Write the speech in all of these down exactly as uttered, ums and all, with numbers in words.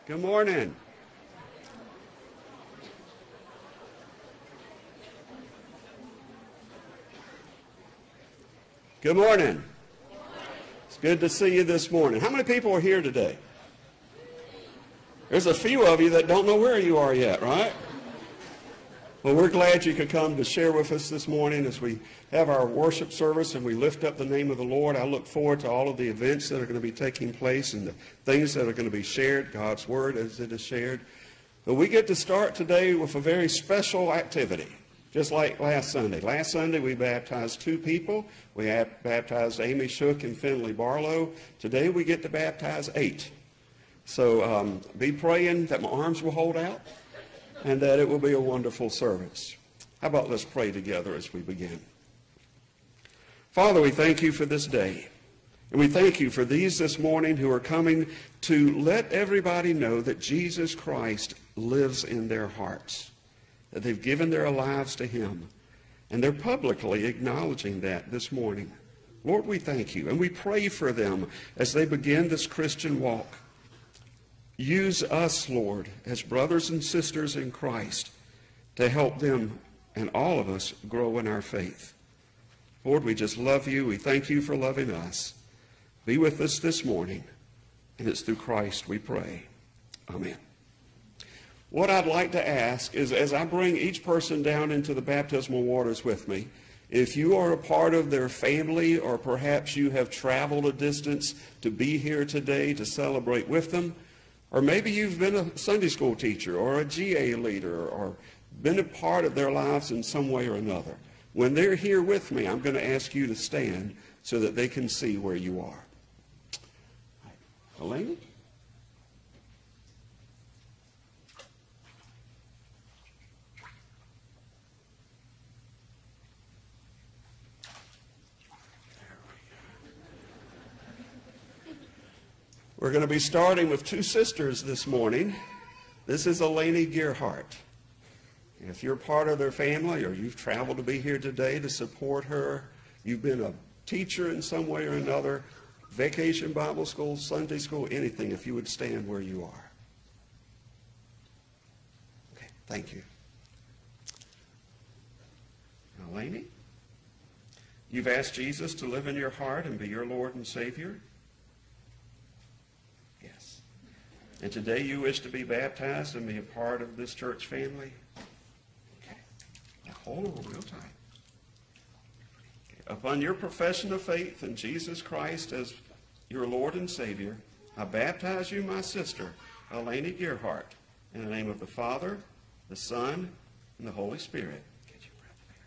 Good morning. Good morning. It's good to see you this morning. How many people are here today? There's a few of you that don't know where you are yet, right? Well, we're glad you could come to share with us this morning as we have our worship service and we lift up the name of the Lord. I look forward to all of the events that are going to be taking place and the things that are going to be shared, God's Word as it is shared. But we get to start today with a very special activity, just like last Sunday. Last Sunday we baptized two people. We baptized Amy Shook and Finley Barlow. Today we get to baptize eight. So um, be praying that my arms will hold out and that it will be a wonderful service. How about let's pray together as we begin. Father, we thank you for this day. And we thank you for these this morning who are coming to let everybody know that Jesus Christ lives in their hearts, that they've given their lives to him. And they're publicly acknowledging that this morning. Lord, we thank you. And we pray for them as they begin this Christian walk. Use us, Lord, as brothers and sisters in Christ to help them and all of us grow in our faith. Lord, we just love you. We thank you for loving us. Be with us this morning, and it's through Christ we pray. Amen. What I'd like to ask is, as I bring each person down into the baptismal waters with me, if you are a part of their family or perhaps you have traveled a distance to be here today to celebrate with them, or maybe you've been a Sunday school teacher or a G A leader or been a part of their lives in some way or another. When they're here with me, I'm going to ask you to stand so that they can see where you are. Elaine? We're going to be starting with two sisters this morning. This is Eleni Gearhart. If you're part of their family or you've traveled to be here today to support her, you've been a teacher in some way or another, vacation Bible school, Sunday school, anything, if you would stand where you are. Okay, thank you. Now, Eleni, you've asked Jesus to live in your heart and be your Lord and Savior. And today you wish to be baptized and be a part of this church family? Okay. Now hold on real tight. Okay. Upon your profession of faith in Jesus Christ as your Lord and Savior, I baptize you, my sister, Eleni Gearhart, in the name of the Father, the Son, and the Holy Spirit. Get your breath there.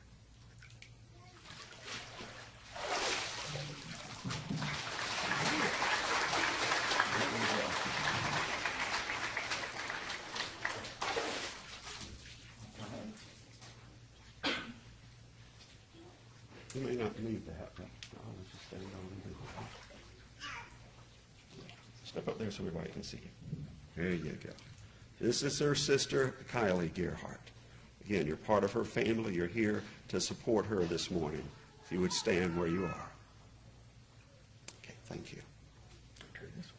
You may not need that, but I'll just stand on and do it. Step up there so everybody can see you. There you go. This is her sister, Kylie Gearhart. Again, you're part of her family. You're here to support her this morning. If you would stand where you are. Okay, thank you. Turn this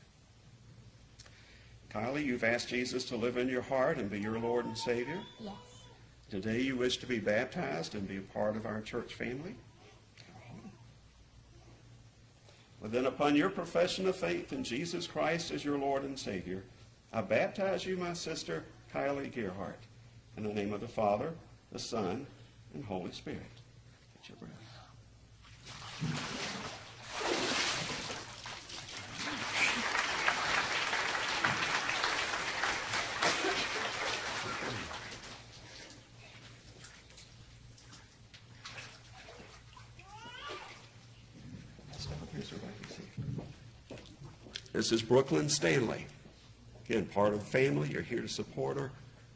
way. Kylie, you've asked Jesus to live in your heart and be your Lord and Savior. Yes. Today you wish to be baptized and be a part of our church family. Well, then upon your profession of faith in Jesus Christ as your Lord and Savior, I baptize you, my sister, Kylie Gearhart, in the name of the Father, the Son, and Holy Spirit. Get your breath. This is Brooklyn Stanley. Again, part of the family. You're here to support her.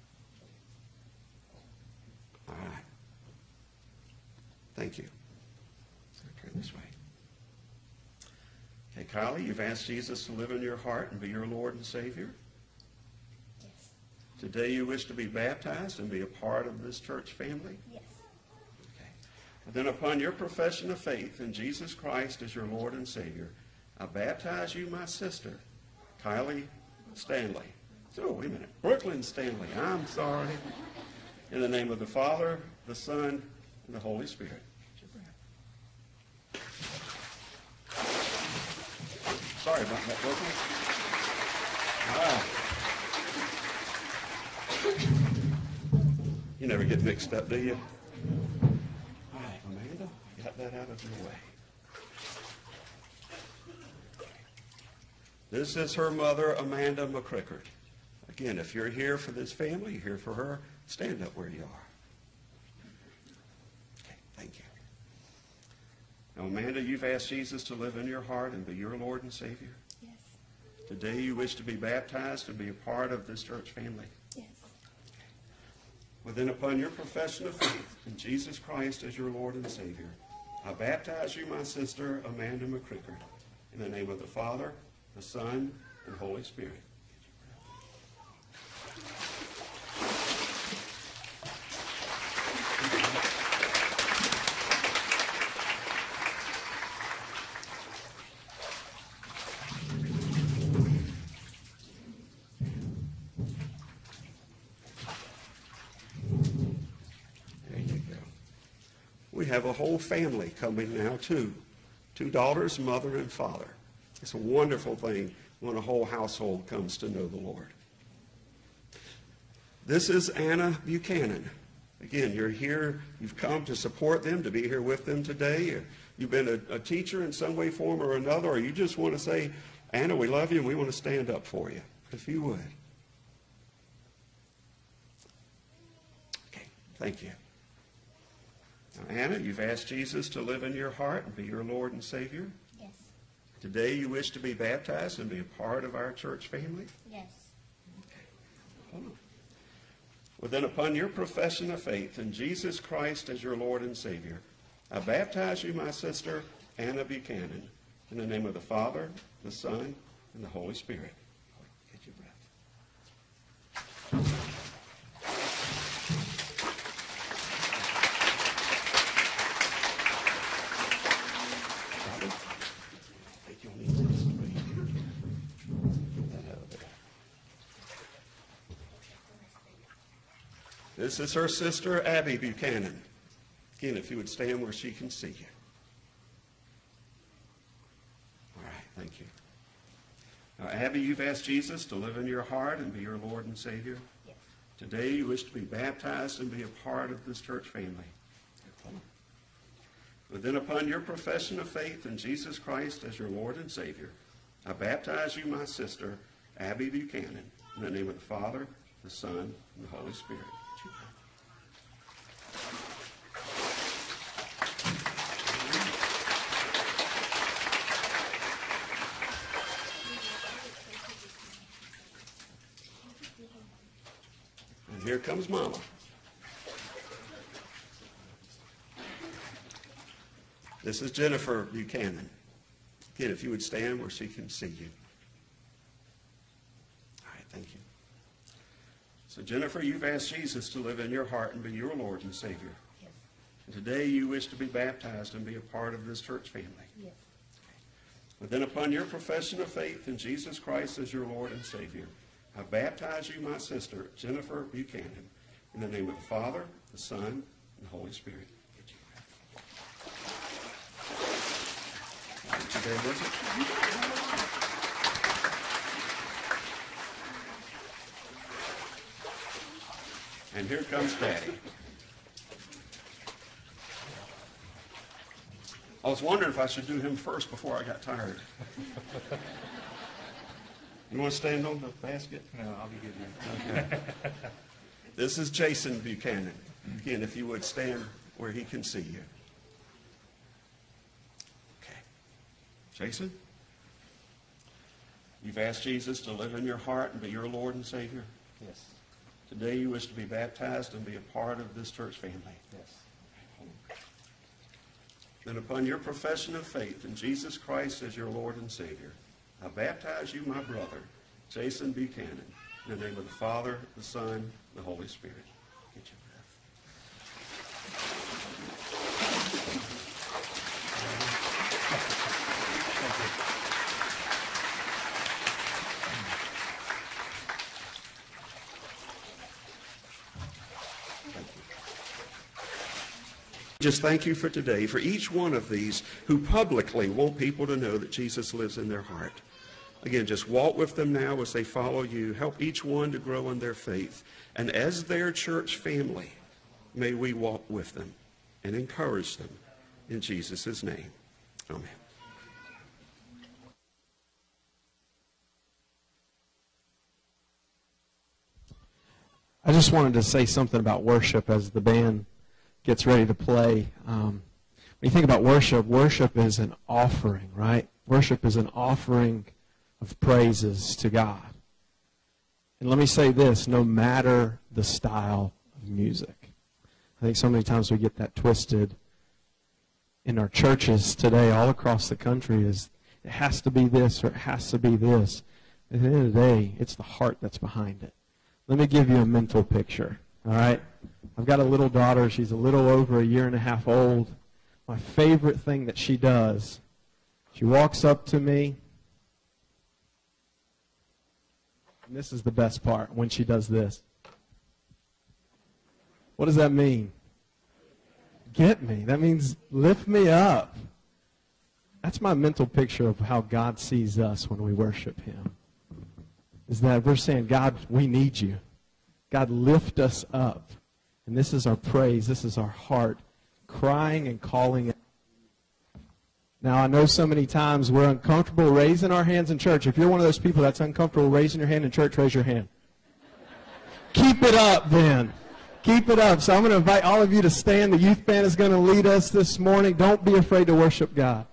All right. Thank you. Turn this way. Okay, Kylie, you've asked Jesus to live in your heart and be your Lord and Savior. Yes. Today you wish to be baptized and be a part of this church family. Yes. Okay. And then upon your profession of faith in Jesus Christ as your Lord and Savior, I baptize you, my sister, Kylie Stanley, So, wait a minute. Brooklyn Stanley, I'm sorry. In the name of the Father, the Son, and the Holy Spirit. Sorry about that, Brooklyn. Wow. You never get mixed up, do you? All right, Amanda, got that out of your way. This is her mother, Amanda McCrickard. Again, if you're here for this family, you're here for her, stand up where you are. Okay, thank you. Now, Amanda, you've asked Jesus to live in your heart and be your Lord and Savior. Yes. Today you wish to be baptized and be a part of this church family. Yes. Well, then, upon your profession of faith in Jesus Christ as your Lord and Savior, I baptize you, my sister, Amanda McCrickard, in the name of the Father, the Son, and Holy Spirit. There you go. We have a whole family coming now, too. Two daughters, mother and father. It's a wonderful thing when a whole household comes to know the Lord. This is Anna Buchanan. Again, you're here, you've come to support them, to be here with them today. You've been a, a teacher in some way, form, or another, or you just want to say, Anna, we love you and we want to stand up for you, if you would. Okay, thank you. Now, Anna, you've asked Jesus to live in your heart and be your Lord and Savior. Yes. Today you wish to be baptized and be a part of our church family? Yes. Okay. Hold on. Well, then, upon your profession of faith in Jesus Christ as your Lord and Savior, I baptize you, my sister, Anna Buchanan, in the name of the Father, the Son, and the Holy Spirit. Get your breath. This is her sister, Abby Buchanan. Again, if you would stand where she can see you. All right, thank you. Now, Abby, you've asked Jesus to live in your heart and be your Lord and Savior. Yes. Today you wish to be baptized and be a part of this church family. But then upon your profession of faith in Jesus Christ as your Lord and Savior, I baptize you, my sister, Abby Buchanan, in the name of the Father, the Son, and the Holy Spirit. And here comes Mama. This is Jennifer Buchanan. Again, if you would stand where she can see you. All right, thank you. So, Jennifer, you've asked Jesus to live in your heart and be your Lord and Savior. Yes. And today you wish to be baptized and be a part of this church family. Yes. But then upon your profession of faith in Jesus Christ as your Lord and Savior, I baptize you, my sister, Jennifer Buchanan, in the name of the Father, the Son, and the Holy Spirit. Today, was it? And here comes Daddy. I was wondering if I should do him first before I got tired. You want to stand on the basket? No, I'll be good here. Okay. This is Jason Buchanan. Again, if you would stand where he can see you. Okay. Jason? You've asked Jesus to live in your heart and be your Lord and Savior. Yes. Today you wish to be baptized and be a part of this church family. Yes. Then upon your profession of faith in Jesus Christ as your Lord and Savior, I baptize you, my brother, Jason Buchanan, in the name of the Father, the Son, and the Holy Spirit. Get your breath. Just thank you for today, for each one of these who publicly want people to know that Jesus lives in their heart. Again, just walk with them now as they follow you. Help each one to grow in their faith. And as their church family, may we walk with them and encourage them in Jesus' name. Amen. I just wanted to say something about worship as the band gets ready to play. Um, when you think about worship, worship is an offering, right? Worship is an offering of praises to God. And let me say this, no matter the style of music. I think so many times we get that twisted in our churches today all across the country is it has to be this or it has to be this. At the end of the day, it's the heart that's behind it. Let me give you a mental picture, all right? I've got a little daughter. She's a little over a year and a half old. My favorite thing that she does, she walks up to me, and this is the best part, when she does this. What does that mean? Get me. That means lift me up. That's my mental picture of how God sees us when we worship him. Is that we're saying, God, we need you. God, lift us up. And this is our praise. This is our heart crying and calling it. Now, I know so many times we're uncomfortable raising our hands in church. If you're one of those people that's uncomfortable raising your hand in church, raise your hand. Keep it up, then. Keep it up. So I'm going to invite all of you to stand. The youth band is going to lead us this morning. Don't be afraid to worship God.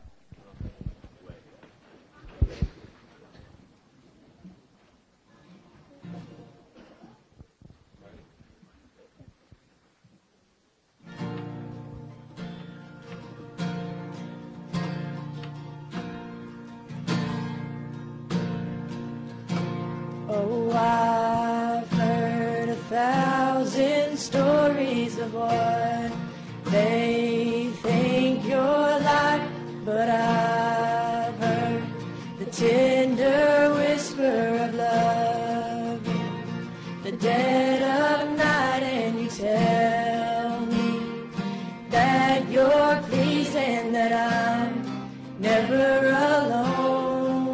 Oh, I've heard a thousand stories of what they think you're like, but I've heard the tender whisper of love in the dead of night, and you tell me that you're pleased and that I'm never alone.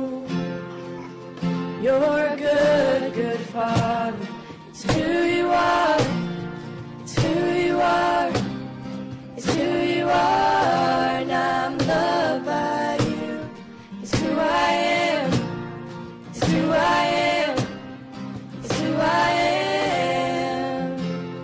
You're a good, good Father. It's who you are. It's who you are. It's who you are. And I'm loved by you. It's who I am. It's who I am. It's who I am.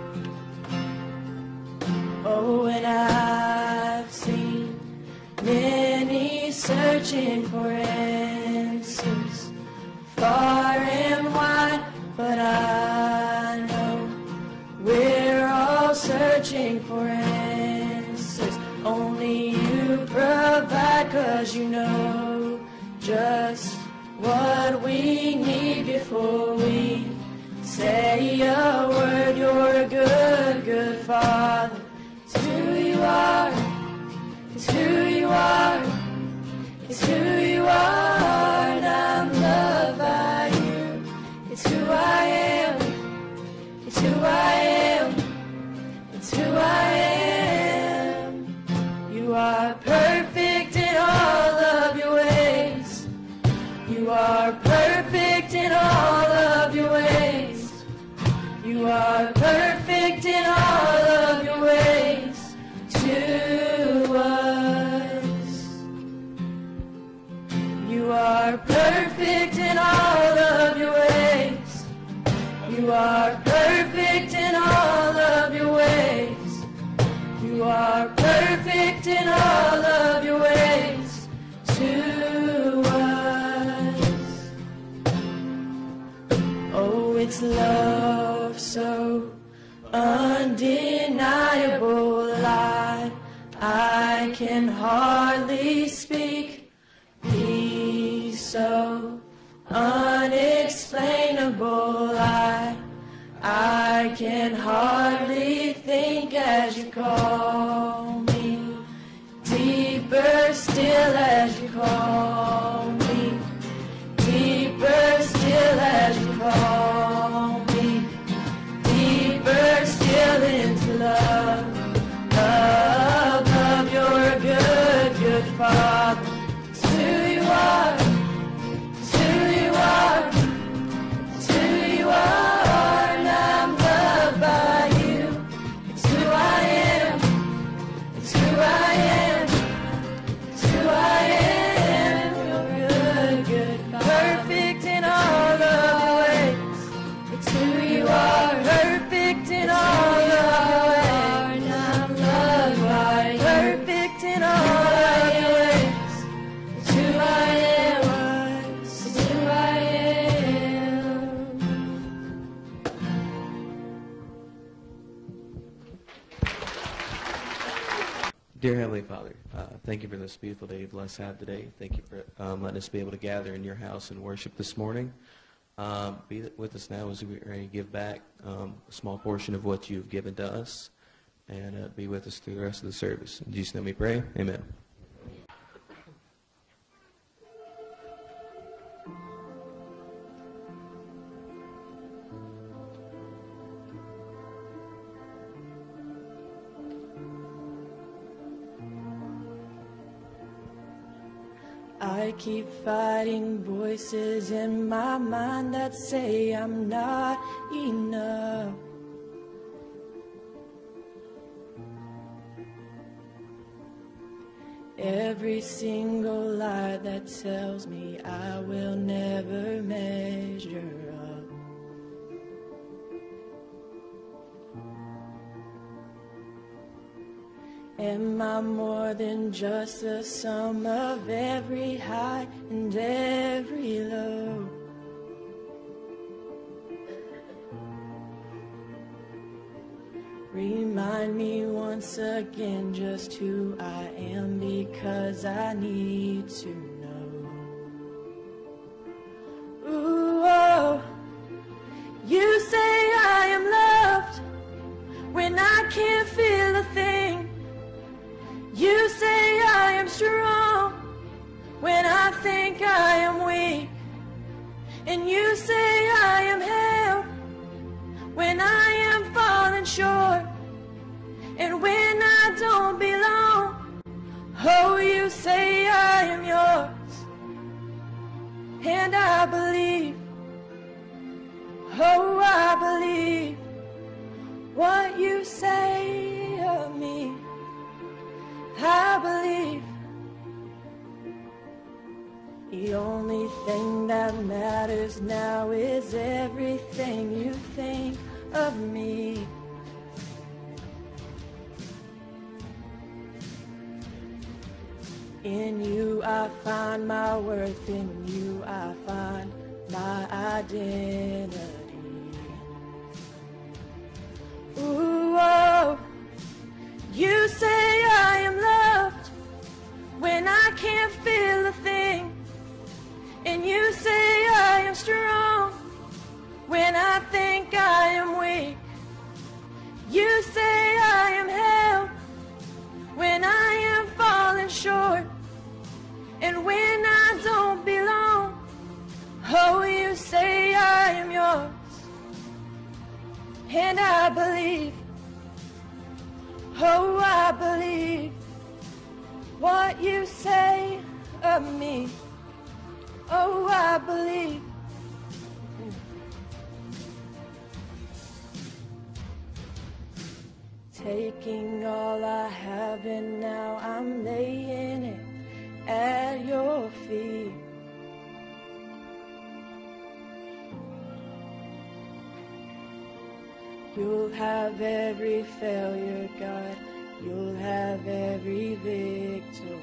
Oh, and I've seen many searching for answers far and wide, but I know we're all searching for answers. Only you provide, 'cause you know just what we need before we say a word. You're a good, good Father. It's who you are. It's who you are. It's who you are, and I'm loved by you. It's who I am. It's who I am. It's who I am. You are perfect in all of your ways. You are perfect in all of your ways. You are perfect in all of your ways to us. You are perfect in all of your ways. You are perfect in all of your ways. You are perfect in all of your ways to us. Oh, it's love so undeniable, I, I can hardly speak. Peace so unexplainable, I, I can hardly think as you call me. Deeper still as you call me. Deeper still as you call me. Deeper still into love. Love. Dear Heavenly Father, uh, thank you for this beautiful day you've blessed have today. Thank you for um, letting us be able to gather in your house and worship this morning. Um, be with us now as we are ready to give back um, a small portion of what you've given to us, and uh, be with us through the rest of the service. In Jesus' name we pray. Amen. I keep fighting voices in my mind that say I'm not enough. Every single lie that tells me I will never measure up. Am I more than just the sum of every high and every low? Remind me once again just who I am, because I need to know. Ooh, oh, you say I am loved when I can't feel a thing. You say I am strong when I think I am weak. And you say I am held when I am falling short. And when I don't belong, oh, you say I am yours. And I believe, oh, I believe what you say of me. I believe the only thing that matters now is everything you think of me. In you I find my worth, in you I find my identity. Ooh, oh, you say I am loved when I can't feel a thing. And you say I am strong when I think I am weak. You say I am held when I am falling short. And when I don't belong, oh, you say I am yours. And I believe, oh, I believe what you say of me. Oh, I believe. Taking all I have and now I'm laying it at your feet. You'll have every failure, God. You'll have every victory.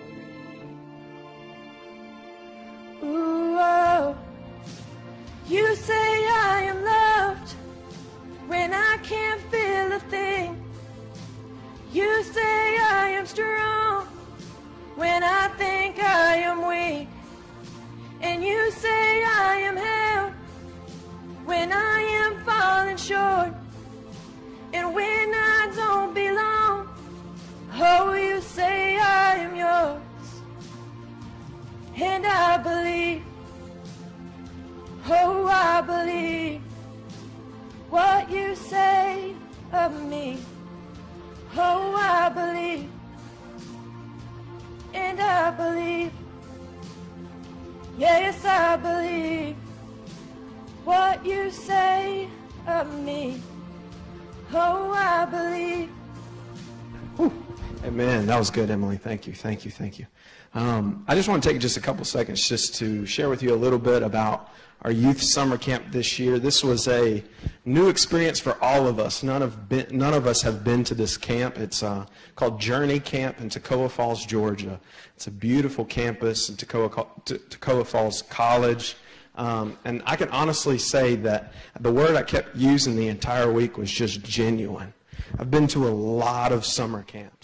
Ooh, oh, you say I am loved when I can't feel a thing. You say I am strong when I think I am weak. And you say I am held when I am falling short. And when I don't belong, oh, you say I am yours. And I believe, oh, I believe what you say of me. Oh, I believe, and I believe, yes, I believe what you say of me. Oh, I believe. Whew. Amen. That was good, Emily. Thank you, thank you, thank you. Um, I just want to take just a couple seconds just to share with you a little bit about our youth summer camp this year. This was a new experience for all of us. None of, been, none of us have been to this camp. It's uh, called Journey Camp in Toccoa Falls, Georgia. It's a beautiful campus in Toccoa, Toccoa Falls College. Um, and I can honestly say that the word I kept using the entire week was just genuine. I've been to a lot of summer camps.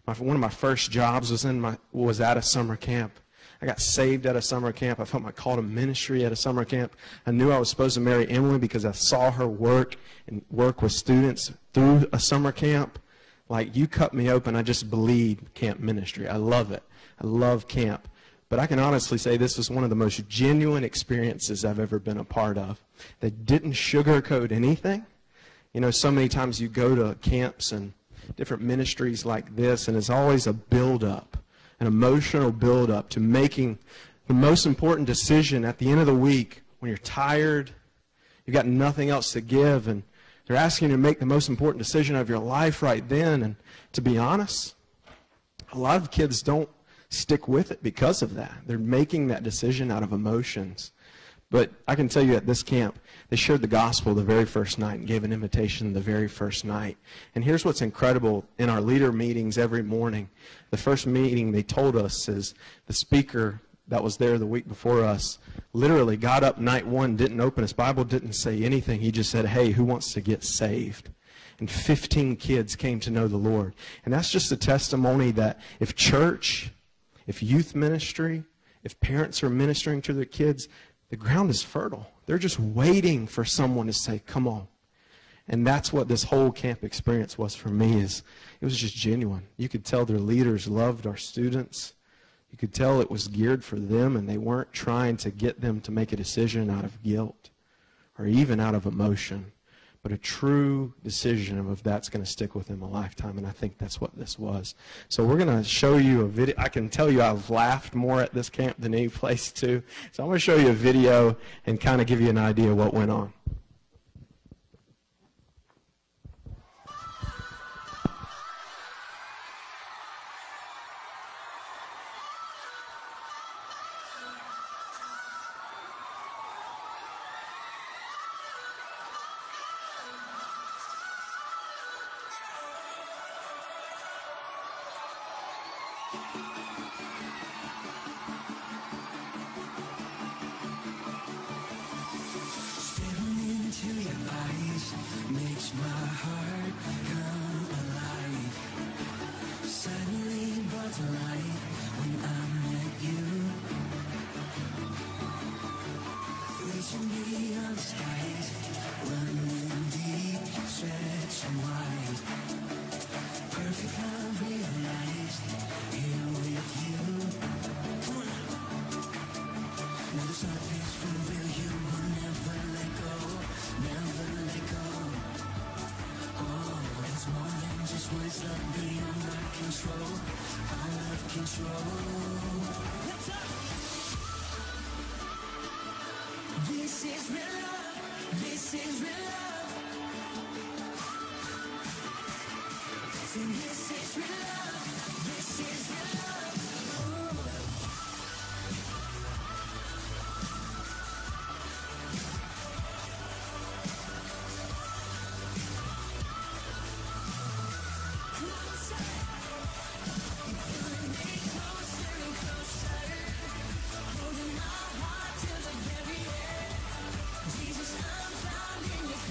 My, one of my first jobs was, in my, was at a summer camp. I got saved at a summer camp. I felt my call to ministry at a summer camp. I knew I was supposed to marry Emily because I saw her work and work with students through a summer camp. Like, you cut me open, I just bleed camp ministry. I love it. I love camp. But I can honestly say this was one of the most genuine experiences I've ever been a part of. They didn't sugarcoat anything. You know, so many times you go to camps and different ministries like this, and it's always a build-up, an emotional build-up to making the most important decision at the end of the week when you're tired, you've got nothing else to give, and they're asking you to make the most important decision of your life right then. And to be honest, a lot of kids don't stick with it because of that. They're making that decision out of emotions. But I can tell you at this camp, they shared the gospel the very first night and gave an invitation the very first night. And here's what's incredible in our leader meetings every morning. The first meeting they told us is the speaker that was there the week before us literally got up night one, didn't open his Bible, didn't say anything. He just said, hey, who wants to get saved? And fifteen kids came to know the Lord. And that's just a testimony that if church, if youth ministry, if parents are ministering to their kids, the ground is fertile. They're just waiting for someone to say, come on. And that's what this whole camp experience was for me. Is it was just genuine. You could tell their leaders loved our students. You could tell it was geared for them, and they weren't trying to get them to make a decision out of guilt or even out of emotion, but a true decision of if that's going to stick with them a lifetime, and I think that's what this was. So we're going to show you a video. I can tell you I've laughed more at this camp than any place too. So I'm going to show you a video and kind of give you an idea of what went on. This is real love. This is real love. Say this is real love. This is real love. Jesus, I'm found in your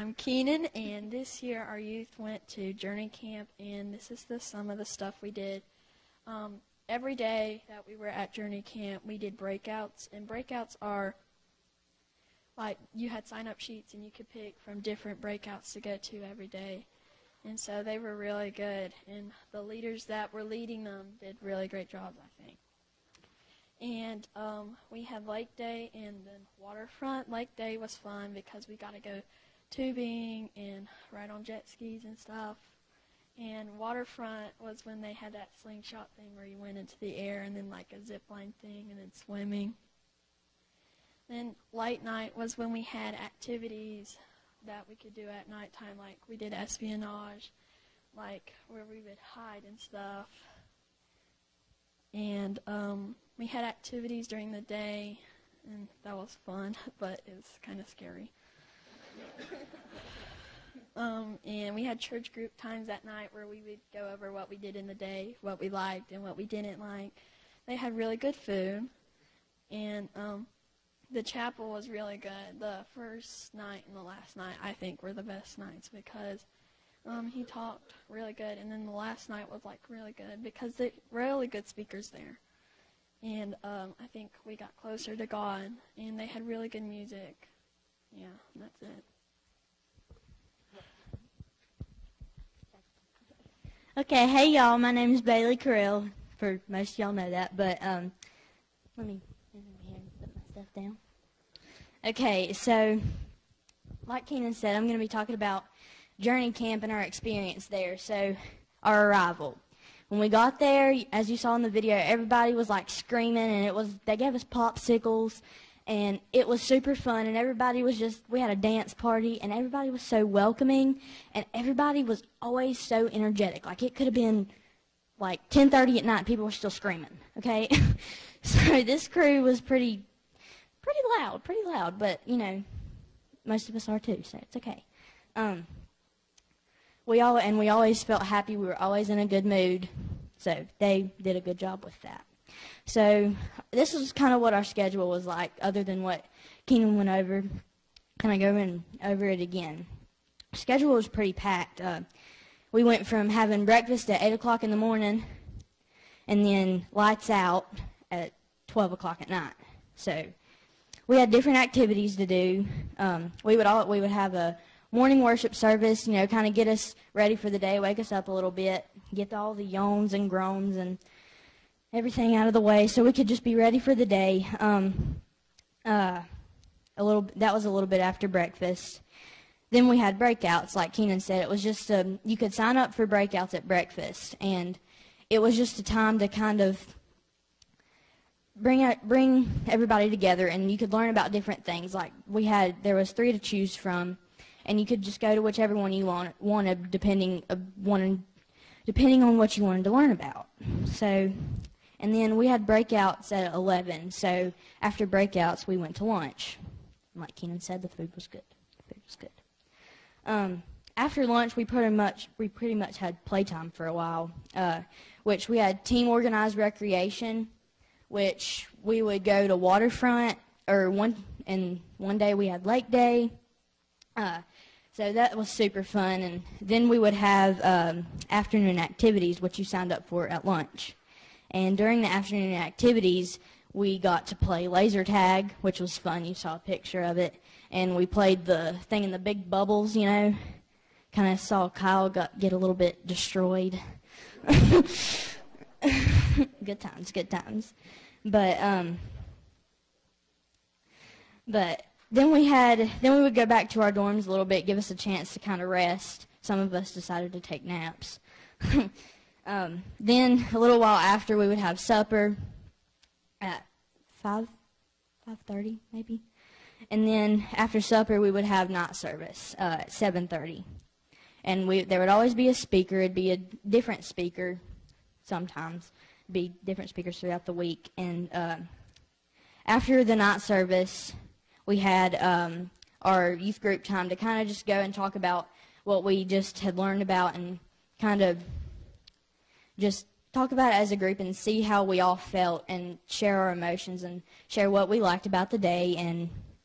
I'm Keenan, and this year our youth went to Journey Camp, and this is the some of the stuff we did. Um, every day that we were at Journey Camp, we did breakouts, and breakouts are like you had sign-up sheets, and you could pick from different breakouts to go to every day. And so they were really good, and the leaders that were leading them did really great jobs, I think. And um, we had Lake Day and then Waterfront. Lake Day was fun because we got to go tubing and ride on jet skis and stuff. And Waterfront was when they had that slingshot thing where you went into the air and then like a zip line thing and then swimming. Then Light Night was when we had activities that we could do at nighttime, like we did espionage, like where we would hide and stuff. And um, we had activities during the day, and that was fun, but it was kind of scary. um, and we had church group times at night where we would go over what we did in the day, what we liked and what we didn't like. They had really good food, and um, the chapel was really good. The first night and the last night, I think, were the best nights because um, he talked really good. And then the last night was, like, really good because there were really good speakers there. And um, I think we got closer to God, and they had really good music. Yeah, that's it. Okay, hey, y'all. My name is Bailey Carell. For most of y'all know that, but um, let me get over here and put my stuff down. Okay, so like Keenan said, I'm going to be talking about Journey Camp and our experience there. So our arrival. When we got there, as you saw in the video, everybody was like screaming, and it was they gave us popsicles, and it was super fun, and everybody was just, we had a dance party, and everybody was so welcoming, and everybody was always so energetic. Like it could have been like ten thirty at night, people were still screaming, okay? So this crew was pretty, pretty loud, pretty loud, but, you know, most of us are too, so it's okay. Um, we all, and we always felt happy, we were always in a good mood, so they did a good job with that. So this is kind of what our schedule was like, other than what Keenan went over. Can I go in over it again? Our schedule was pretty packed. Uh, we went from having breakfast at eight o'clock in the morning and then lights out at twelve o'clock at night. So we had different activities to do. Um, we would all we would have a morning worship service, you know, kind of get us ready for the day, wake us up a little bit, get all the yawns and groans and everything out of the way so we could just be ready for the day. Um, uh, a little that was a little bit after breakfast. Then we had breakouts, like Keenan said. It was just um, you could sign up for breakouts at breakfast, and it was just a time to kind of bring out, bring everybody together, and you could learn about different things. Like we had, there was three to choose from, and you could just go to whichever one you want, wanted, depending uh, wanted, depending on what you wanted to learn about. So. And then we had breakouts at eleven, so after breakouts, we went to lunch. Like Keenan said, the food was good. The food was good. Um, after lunch, we pretty much we pretty much had playtime for a while, uh, which we had team organized recreation, which we would go to Waterfront, or one and one day we had Lake Day. Uh, so that was super fun, and then we would have um, afternoon activities, which you signed up for at lunch. And during the afternoon activities, we got to play laser tag, which was fun. You saw a picture of it. And we played the thing in the big bubbles, you know. Kind of saw Kyle got, get a little bit destroyed. Good times, good times. But um, but then we had then we would go back to our dorms a little bit, give us a chance to kind of rest. Some of us decided to take naps. Um, then a little while after, we would have supper at five, five thirty maybe, and then after supper we would have night service uh, at seven thirty, and we there would always be a speaker. It'd be a different speaker, sometimes be different speakers throughout the week. And uh, after the night service, we had um, our youth group time to kind of just go and talk about what we just had learned about and kind of just talk about it as a group and see how we all felt and share our emotions and share what we liked about the day and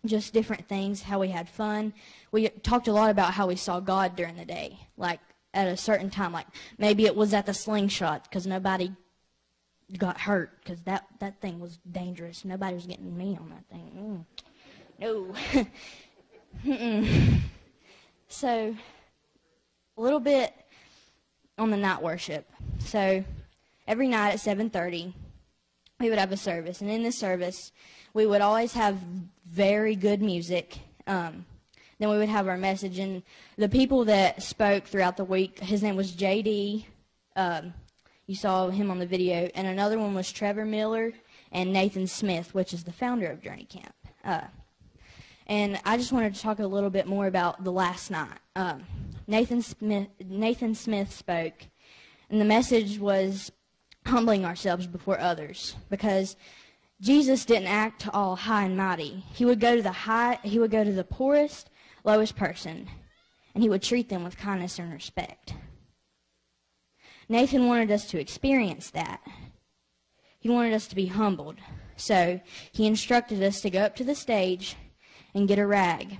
just different things, how we had fun. We talked a lot about how we saw God during the day, like at a certain time. Like maybe it was at the slingshot because nobody got hurt because that, that thing was dangerous. Nobody was getting me on that thing. Mm. No. Mm-mm. So a little bit on the night worship. So every night at seven thirty, we would have a service. And in this service, we would always have very good music. Um, then we would have our message. And the people that spoke throughout the week, his name was J D. Um, you saw him on the video. And another one was Trevor Miller and Nathan Smith, which is the founder of Journey Camp. Uh, and I just wanted to talk a little bit more about the last night. Um, Nathan Smith, Nathan Smith spoke, and the message was humbling ourselves before others, because Jesus didn't act all high and mighty. He would go to the high, he would go to the poorest, lowest person, and he would treat them with kindness and respect. Nathan wanted us to experience that. He wanted us to be humbled. So he instructed us to go up to the stage and get a rag.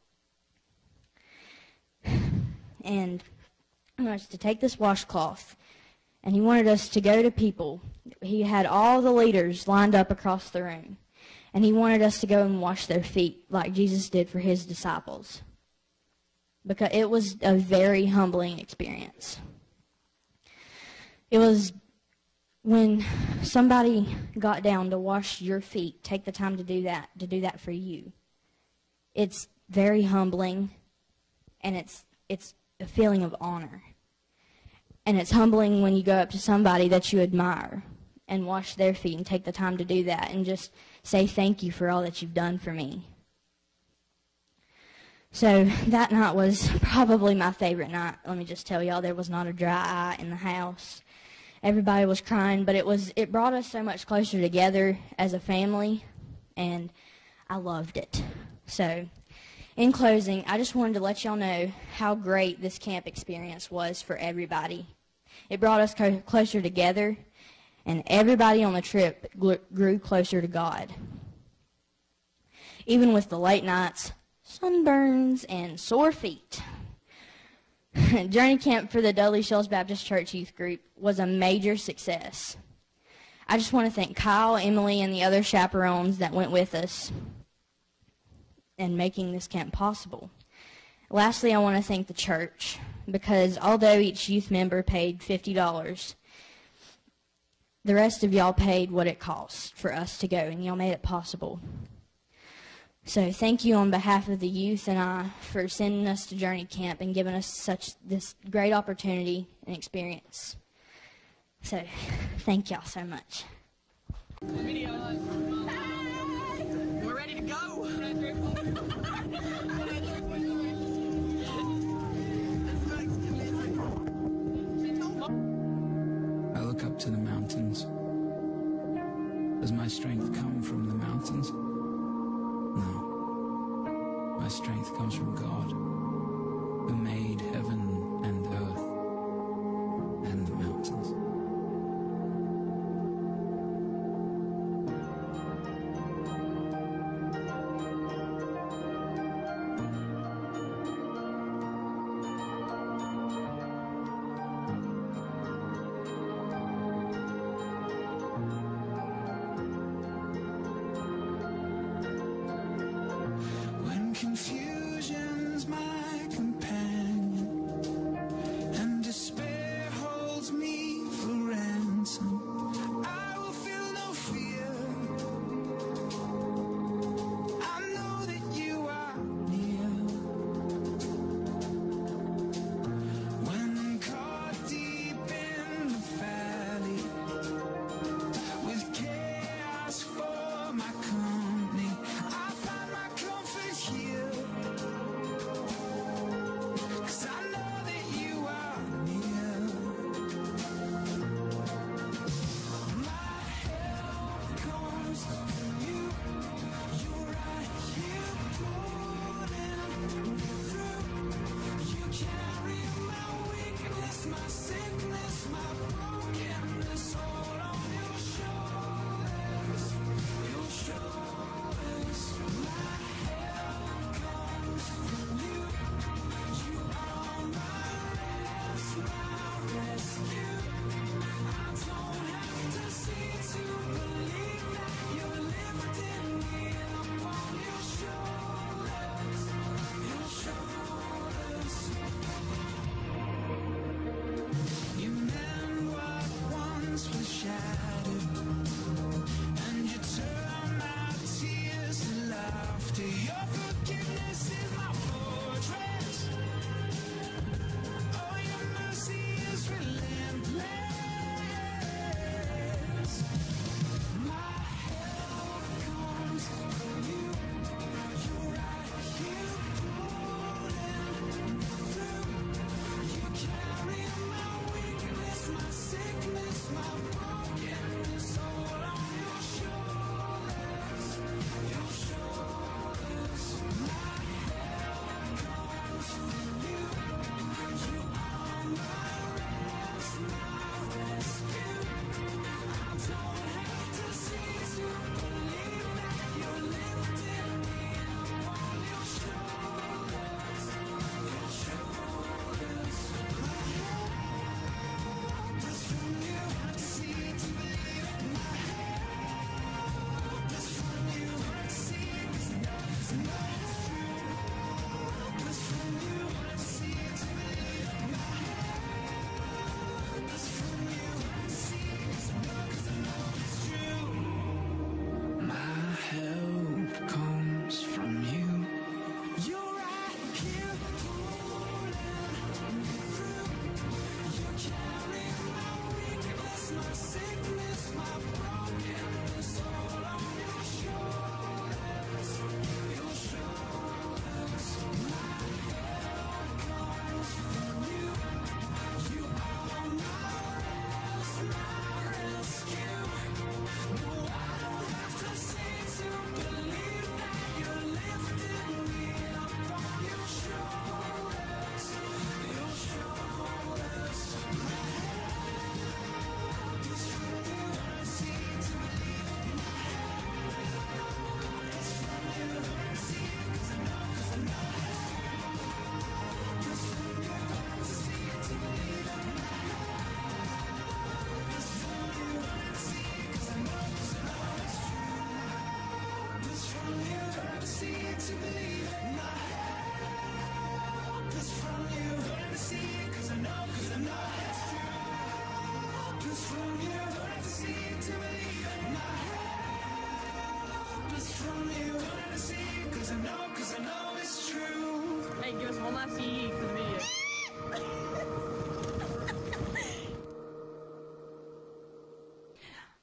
And he wanted us to take this washcloth, and he wanted us to go to people. He had all the leaders lined up across the room, and he wanted us to go and wash their feet like Jesus did for his disciples, because it was a very humbling experience. It was when somebody got down to wash your feet, take the time to do that, to do that for you. It's very humbling, and it's it's a feeling of honor. And it's humbling when you go up to somebody that you admire and wash their feet and take the time to do that and just say thank you for all that you've done for me. So that night was probably my favorite night. Let me just tell y'all, there was not a dry eye in the house. Everybody was crying, but it was it brought us so much closer together as a family, and I loved it. So in closing, I just wanted to let y'all know how great this camp experience was for everybody. It brought us co- closer together, and everybody on the trip gl- grew closer to God. Even with the late nights, sunburns, and sore feet. Journey Camp for the Dudley Shoals Baptist Church Youth Group was a major success. I just want to thank Kyle, Emily, and the other chaperones that went with us in making this camp possible. Lastly, I want to thank the church, because although each youth member paid fifty dollars, the rest of y'all paid what it cost for us to go, and y'all made it possible. So thank you on behalf of the youth and I for sending us to Journey Camp and giving us such this great opportunity and experience. So thank y'all so much. Video. We're ready to go. I look up to the mountains. Does my strength come from the mountains? No. My strength comes from God, who made heaven and earth and the mountains. Confusion's my companion, and despair holds me for ransom. I will feel no fear. I know that you are near. When caught deep in the valley, with chaos for my company, I find my comfort here.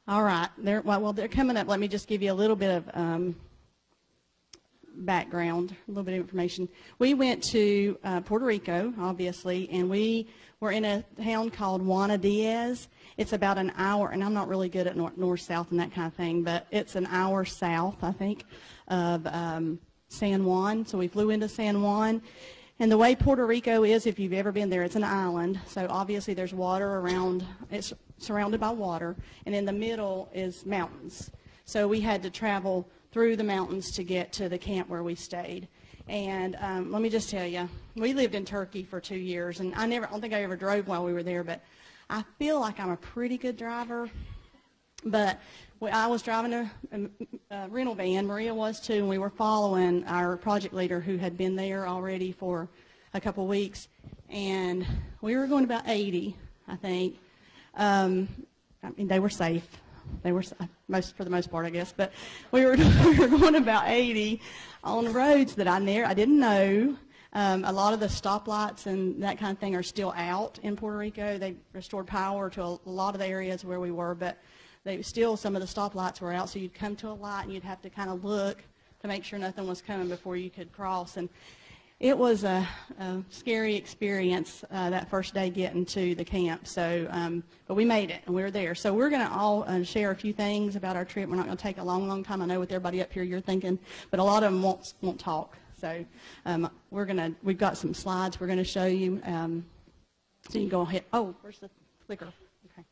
All right. They're, well, well, they're coming up. Let me just give you a little bit of um, background, a little bit of information. We went to uh, Puerto Rico, obviously, and we were in a town called Juana Diaz. It's about an hour, and I'm not really good at north, north south and that kind of thing, but it's an hour south, I think, of um, San Juan. So we flew into San Juan. And the way Puerto Rico is, if you've ever been there, it's an island. So obviously there's water around, it's surrounded by water. And in the middle is mountains. So we had to travel through the mountains to get to the camp where we stayed. And um, let me just tell you, we lived in Turkey for two years. And I never, I don't think I ever drove while we were there, but I feel like I'm a pretty good driver. But I was driving a, a, a rental van, Maria was too, and we were following our project leader who had been there already for a couple weeks. And we were going about eighty, I think. Um, I mean, they were safe. They were, most for the most part, I guess. But we were, we were going about eighty on roads that I never, I didn't know. Um, a lot of the stoplights and that kind of thing are still out in Puerto Rico. They restored power to a, a lot of the areas where we were, but they still, some of the stoplights were out, so you'd come to a light and you'd have to kind of look to make sure nothing was coming before you could cross. And it was a, a scary experience uh, that first day getting to the camp. So, um, but we made it and we were there. So we're going to all uh, share a few things about our trip. We're not going to take a long, long time. I know with everybody up here you're thinking, but a lot of them won't won't talk. So um, we're going to. We've got some slides we're going to show you. Um, so you can go ahead. Oh, where's the clicker? Okay.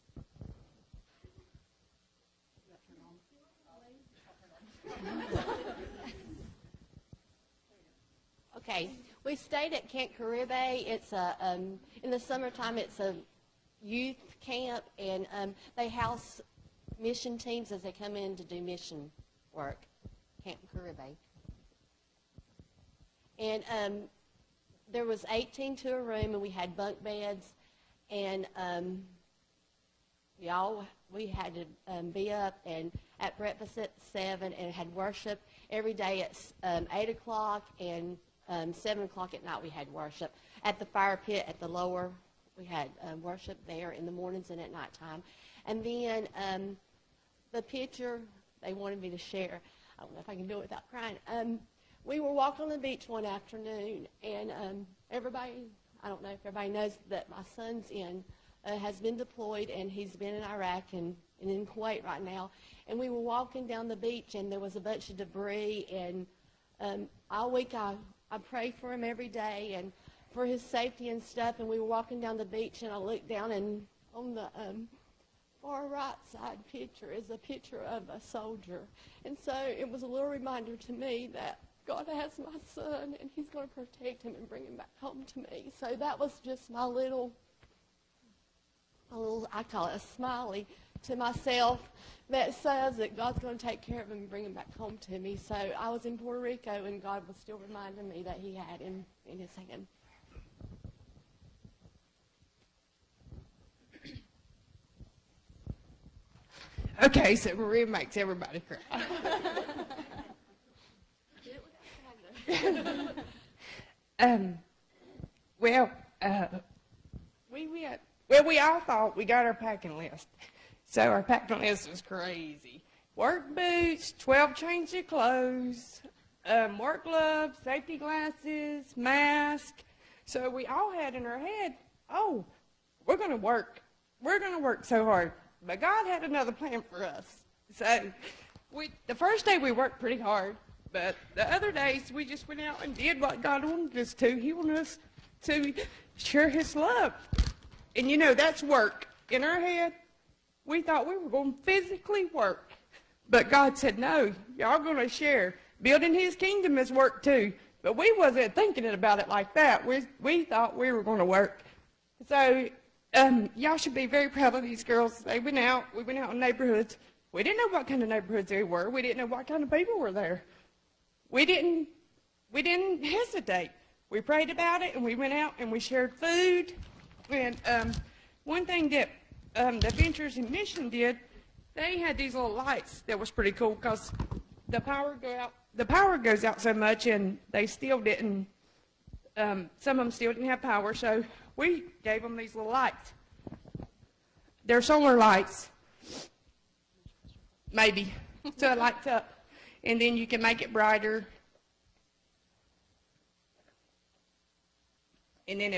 Okay, we stayed at Camp Caribe. It's a, um, in the summertime, it's a youth camp, and um, they house mission teams as they come in to do mission work, Camp Caribe. And um, there was eighteen to a room, and we had bunk beds, and um, we all, we had to um, be up and at breakfast at seven and had worship every day at um, eight o'clock, and Um, seven o'clock at night we had worship. At the fire pit at the lower, we had uh, worship there in the mornings and at nighttime. And then um, the picture they wanted me to share, I don't know if I can do it without crying. Um, we were walking on the beach one afternoon, and um, everybody, I don't know if everybody knows that my son's in, uh, has been deployed, and he's been in Iraq and, and in Kuwait right now. And we were walking down the beach, and there was a bunch of debris, and um, all week I I pray for him every day and for his safety and stuff. And we were walking down the beach, and I looked down, and on the um, far right side picture is a picture of a soldier. And so it was a little reminder to me that God has my son, and he's going to protect him and bring him back home to me. So that was just my little, a little, I call it a smiley to myself that says that God's going to take care of him and bring him back home to me. So I was in Puerto Rico, and God was still reminding me that he had him in his hand. Okay, so Maria makes everybody cry. um, well, uh, we went, well, we all thought we got our packing list. So our packing list was crazy. Work boots, twelve changes of clothes, um, work gloves, safety glasses, mask. So we all had in our head, oh, we're going to work. We're going to work so hard. But God had another plan for us. So we, the first day we worked pretty hard, but the other days we just went out and did what God wanted us to. He wanted us to share his love. And you know, that's work. In our head, we thought we were going to physically work. But God said, no, y'all going to share. Building his kingdom is work too. But we wasn't thinking about it like that. We, we thought we were going to work. So um, y'all should be very proud of these girls. They went out. We went out in neighborhoods. We didn't know what kind of neighborhoods they were. We didn't know what kind of people were there. We didn't, we didn't hesitate. We prayed about it, and we went out, and we shared food. And um, one thing that um, the Adventures in Mission did, they had these little lights that was pretty cool because the power go out. The power goes out so much, and they still didn't. Um, some of them still didn't have power, so we gave them these little lights. They're solar lights, maybe, so it lights up. And then you can make it brighter. And then it...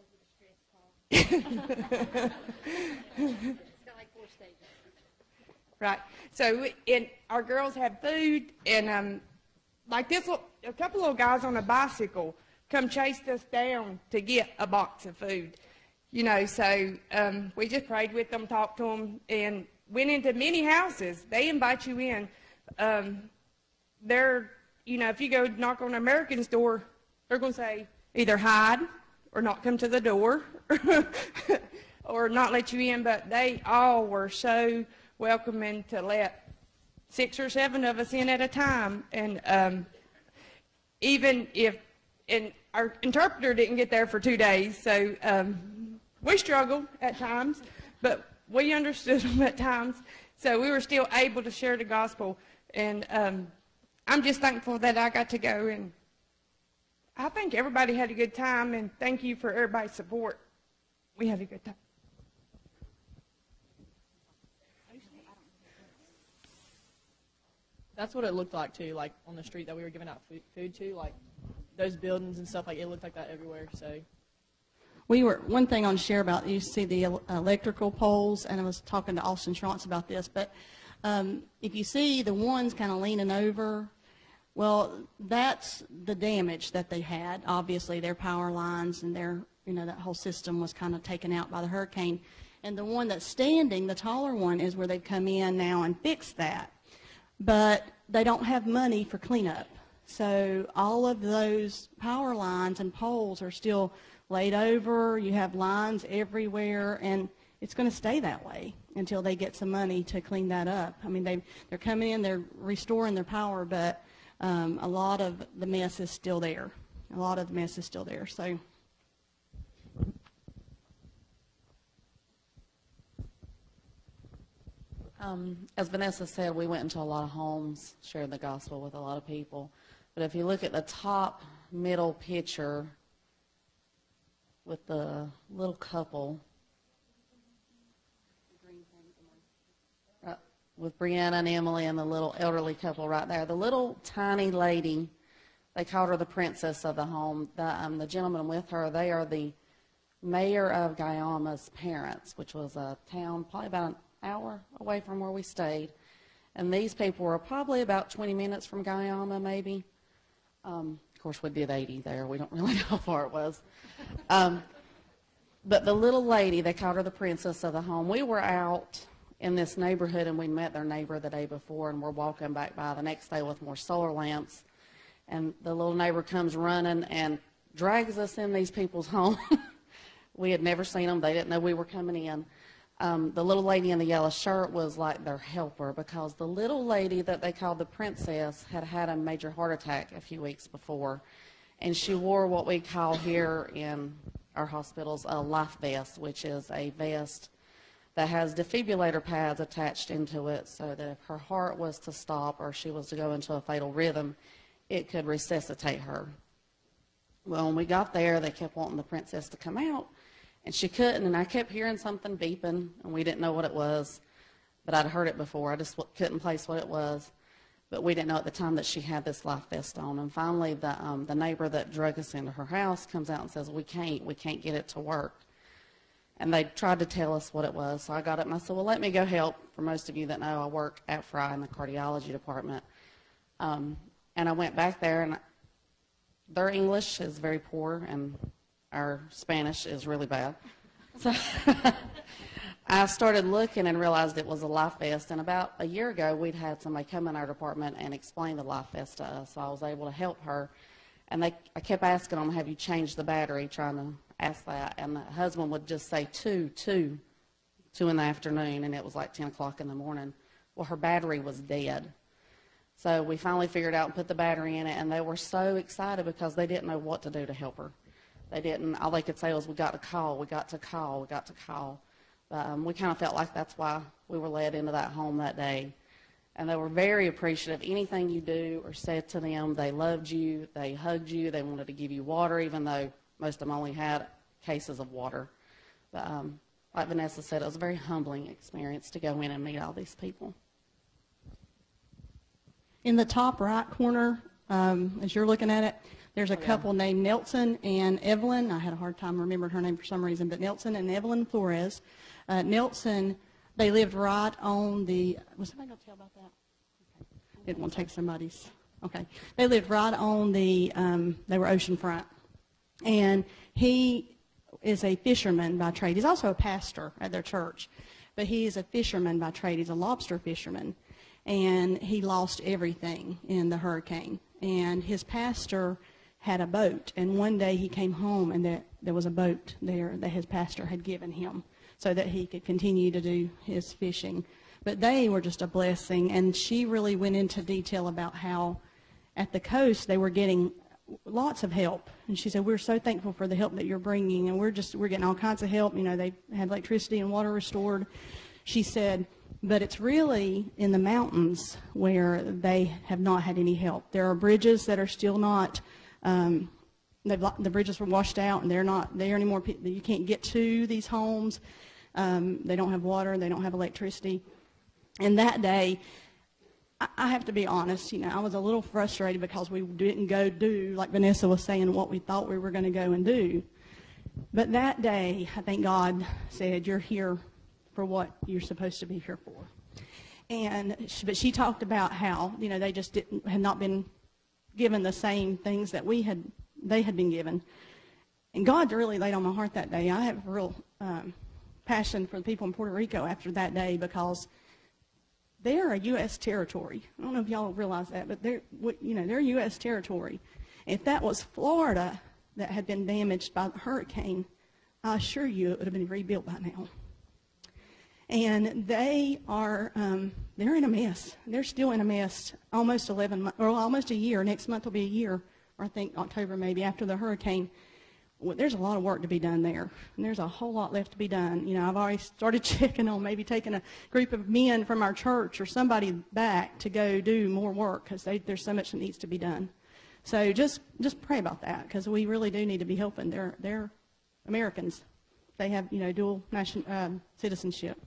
Right. So, and our girls have food, and um, like this, a couple of guys on a bicycle come chased us down to get a box of food. You know, so um, we just prayed with them, talked to them, and went into many houses. They invite you in. Um, they're, you know, if you go knock on an American's door, they're going to say either hide or not come to the door or not let you in. But they all were so welcoming to let six or seven of us in at a time. And um, even if, and our interpreter didn't get there for two days, so um, we struggled at times, but we understood them at times. So we were still able to share the gospel. And um, I'm just thankful that I got to go. And I think everybody had a good time. And thank you for everybody's support. We had a good time. That's what it looked like, too, like on the street that we were giving out food, food to. Like those buildings and stuff, like it looked like that everywhere. So. We were, one thing I want to share about, you see the electrical poles, and I was talking to Austin Schrontz about this, but um, if you see the ones kind of leaning over, well, that's the damage that they had. Obviously, their power lines and their, you know, that whole system was kind of taken out by the hurricane. And the one that's standing, the taller one, is where they've come in now and fixed that. But they don't have money for cleanup. So all of those power lines and poles are still laid over. You have lines everywhere, and it's going to stay that way until they get some money to clean that up. I mean, they, they're coming in, they're restoring their power, but um, a lot of the mess is still there. A lot of the mess is still there. So. Um, as Vanessa said, we went into a lot of homes, shared the gospel with a lot of people. But if you look at the top middle picture with the little couple, uh, with Brianna and Emily and the little elderly couple right there, the little tiny lady, they called her the princess of the home. The, um, the gentleman with her, they are the mayor of Guayama's parents, which was a town probably about an hour away from where we stayed. And these people were probably about twenty minutes from Guyama, maybe. Um, of course, we did eighty there. We don't really know how far it was. Um, but the little lady, they called her the princess of the home. We were out in this neighborhood, and we met their neighbor the day before, and we're walking back by the next day with more solar lamps. And the little neighbor comes running and drags us in these people's home. We had never seen them. They didn't know we were coming in. Um, the little lady in the yellow shirt was like their helper, because the little lady that they called the princess had had a major heart attack a few weeks before, and she wore what we call here in our hospitals a life vest, which is a vest that has defibrillator pads attached into it, so that if her heart was to stop or she was to go into a fatal rhythm, it could resuscitate her. Well, when we got there, they kept wanting the princess to come out, and she couldn't, and I kept hearing something beeping, and we didn't know what it was, but I'd heard it before. I just couldn't place what it was, but we didn't know at the time that she had this life vest on. And finally, the, um, the neighbor that drug us into her house comes out and says, we can't, we can't get it to work. And they tried to tell us what it was, so I got up and I said, well, let me go help. For most of you that know, I work at Fry in the cardiology department. Um, and I went back there, and their English is very poor, and our Spanish is really bad. So I started looking and realized it was a life vest. And about a year ago, we'd had somebody come in our department and explain the life vest to us. So I was able to help her. And they, I kept asking them, have you changed the battery, trying to ask that. And the husband would just say two, two, two in the afternoon, and it was like ten o'clock in the morning. Well, her battery was dead. So we finally figured out and put the battery in it, and they were so excited because they didn't know what to do to help her. They didn't, all they could say was, we got to call, we got to call, we got to call. But, um, we kind of felt like that's why we were led into that home that day. And they were very appreciative. Anything you do or said to them, they loved you, they hugged you, they wanted to give you water, even though most of them only had cases of water. But um, like Vanessa said, it was a very humbling experience to go in and meet all these people. In the top right corner, um, as you're looking at it, there's a couple named Nelson and Evelyn. I had a hard time remembering her name for some reason, but Nelson and Evelyn Flores. Uh, Nelson, they lived right on the, was somebody going to tell about that? Okay. Didn't want to take somebody's, okay. They lived right on the, um, they were oceanfront. And he is a fisherman by trade. He's also a pastor at their church, but he is a fisherman by trade. He's a lobster fisherman. And he lost everything in the hurricane. And his pastor had a boat, and one day he came home and there, there was a boat there that his pastor had given him so that he could continue to do his fishing. But they were just a blessing, and she really went into detail about how at the coast they were getting lots of help. And she said, we're so thankful for the help that you're bringing, and we're just, we're getting all kinds of help. You know, they had electricity and water restored. She said, but it's really in the mountains where they have not had any help. There are bridges that are still not Um, the bridges were washed out, and they're not there anymore. You can't get to these homes. Um, they don't have water. They don't have electricity. And that day, I, I have to be honest, you know, I was a little frustrated because we didn't go do, like Vanessa was saying, what we thought we were going to go and do. But that day, I think God said, you're here for what you're supposed to be here for. And, but she talked about how, you know, they just didn't, had not been given the same things that we had, they had been given. And God really laid on my heart that day. I have a real um, passion for the people in Puerto Rico after that day because they're a U S territory. I don't know if y'all realize that, but they're, you know, they're U S territory. If that was Florida that had been damaged by the hurricane, I assure you it would have been rebuilt by now. And they are, um, they're in a mess. They're still in a mess almost eleven months, or almost a year. Next month will be a year, or I think October maybe, after the hurricane. Well, there's a lot of work to be done there. And there's a whole lot left to be done. You know, I've already started checking on maybe taking a group of men from our church or somebody back to go do more work because there's so much that needs to be done. So just, just pray about that because we really do need to be helping. They're, they're Americans. They have, you know, dual nation, um, citizenship.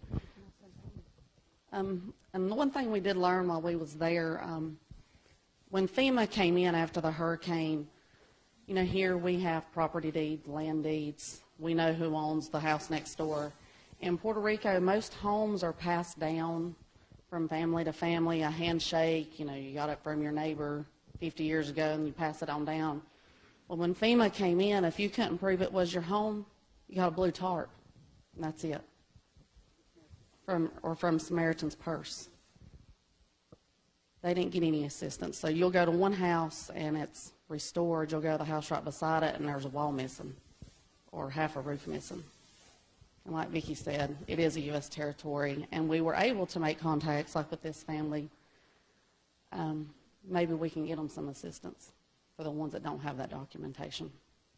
Um, and the one thing we did learn while we was there, um, when FEMA came in after the hurricane, you know, here we have property deeds, land deeds. We know who owns the house next door. In Puerto Rico, most homes are passed down from family to family, a handshake. You know, you got it from your neighbor fifty years ago and you pass it on down. Well, when FEMA came in, if you couldn't prove it was your home, you got a blue tarp, and that's it. From, or from Samaritan's Purse. They didn't get any assistance. So you'll go to one house, and it's restored. You'll go to the house right beside it, and there's a wall missing or half a roof missing. And like Vicki said, it is a U S territory, and we were able to make contacts, like with this family. Um, maybe we can get them some assistance for the ones that don't have that documentation.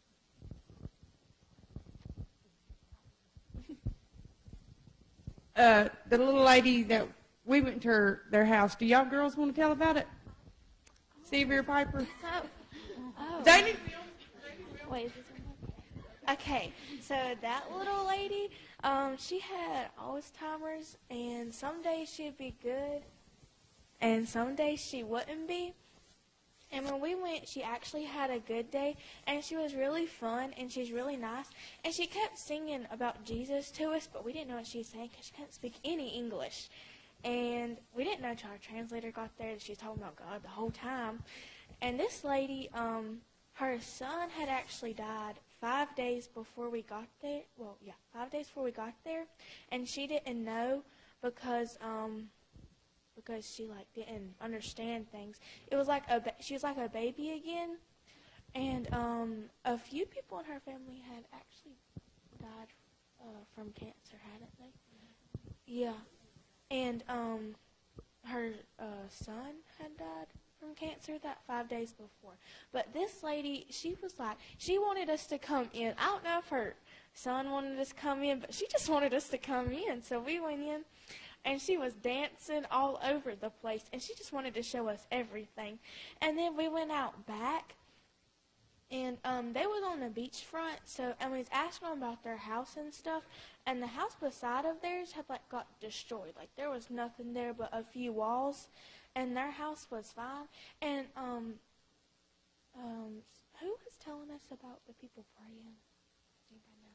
Uh, the little lady that we went to her, their house. Do y'all girls want to tell about it? Sevier Piper? Oh. Oh. Jamie? Wait, is this one? Okay, so that little lady, um, she had Alzheimer's, and some days she'd be good, and some days she wouldn't be. And when we went, she actually had a good day, and she was really fun, and she's really nice. And she kept singing about Jesus to us, but we didn't know what she was saying because she couldn't speak any English. And we didn't know until our translator got there that she was talking about God the whole time. And this lady, um, her son had actually died five days before we got there. Well, yeah, five days before we got there. And she didn't know because... Um, because she like didn't understand things. It was like a ba- she was like a baby again, and um, a few people in her family had actually died uh, from cancer, hadn't they? Yeah, and um, her uh, son had died from cancer that five days before. But this lady, she was like, she wanted us to come in. I don't know if her son wanted us to come in, but she just wanted us to come in. So we went in. And she was dancing all over the place. And she just wanted to show us everything. And then we went out back. and um, they was on the beachfront. So, and we was asking them about their house and stuff. And the house beside of theirs had like got destroyed. Like there was nothing there but a few walls, and their house was fine. And um, um, who was telling us about the people praying? Does anybody know?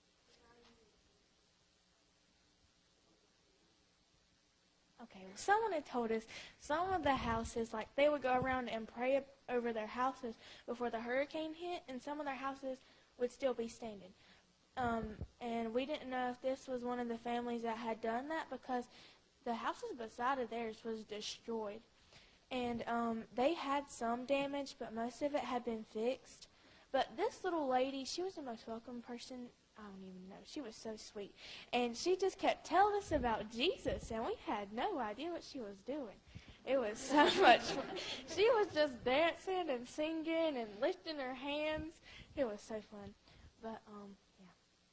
Okay, well, someone had told us some of the houses, like, they would go around and pray over their houses before the hurricane hit, and some of their houses would still be standing. Um, and we didn't know if this was one of the families that had done that, because the houses beside of theirs was destroyed. And um, they had some damage, but most of it had been fixed. But this little lady, she was the most welcome person. I don't even know. She was so sweet. And she just kept telling us about Jesus, and we had no idea what she was doing. It was so much fun. She was just dancing and singing and lifting her hands. It was so fun. But, um, yeah.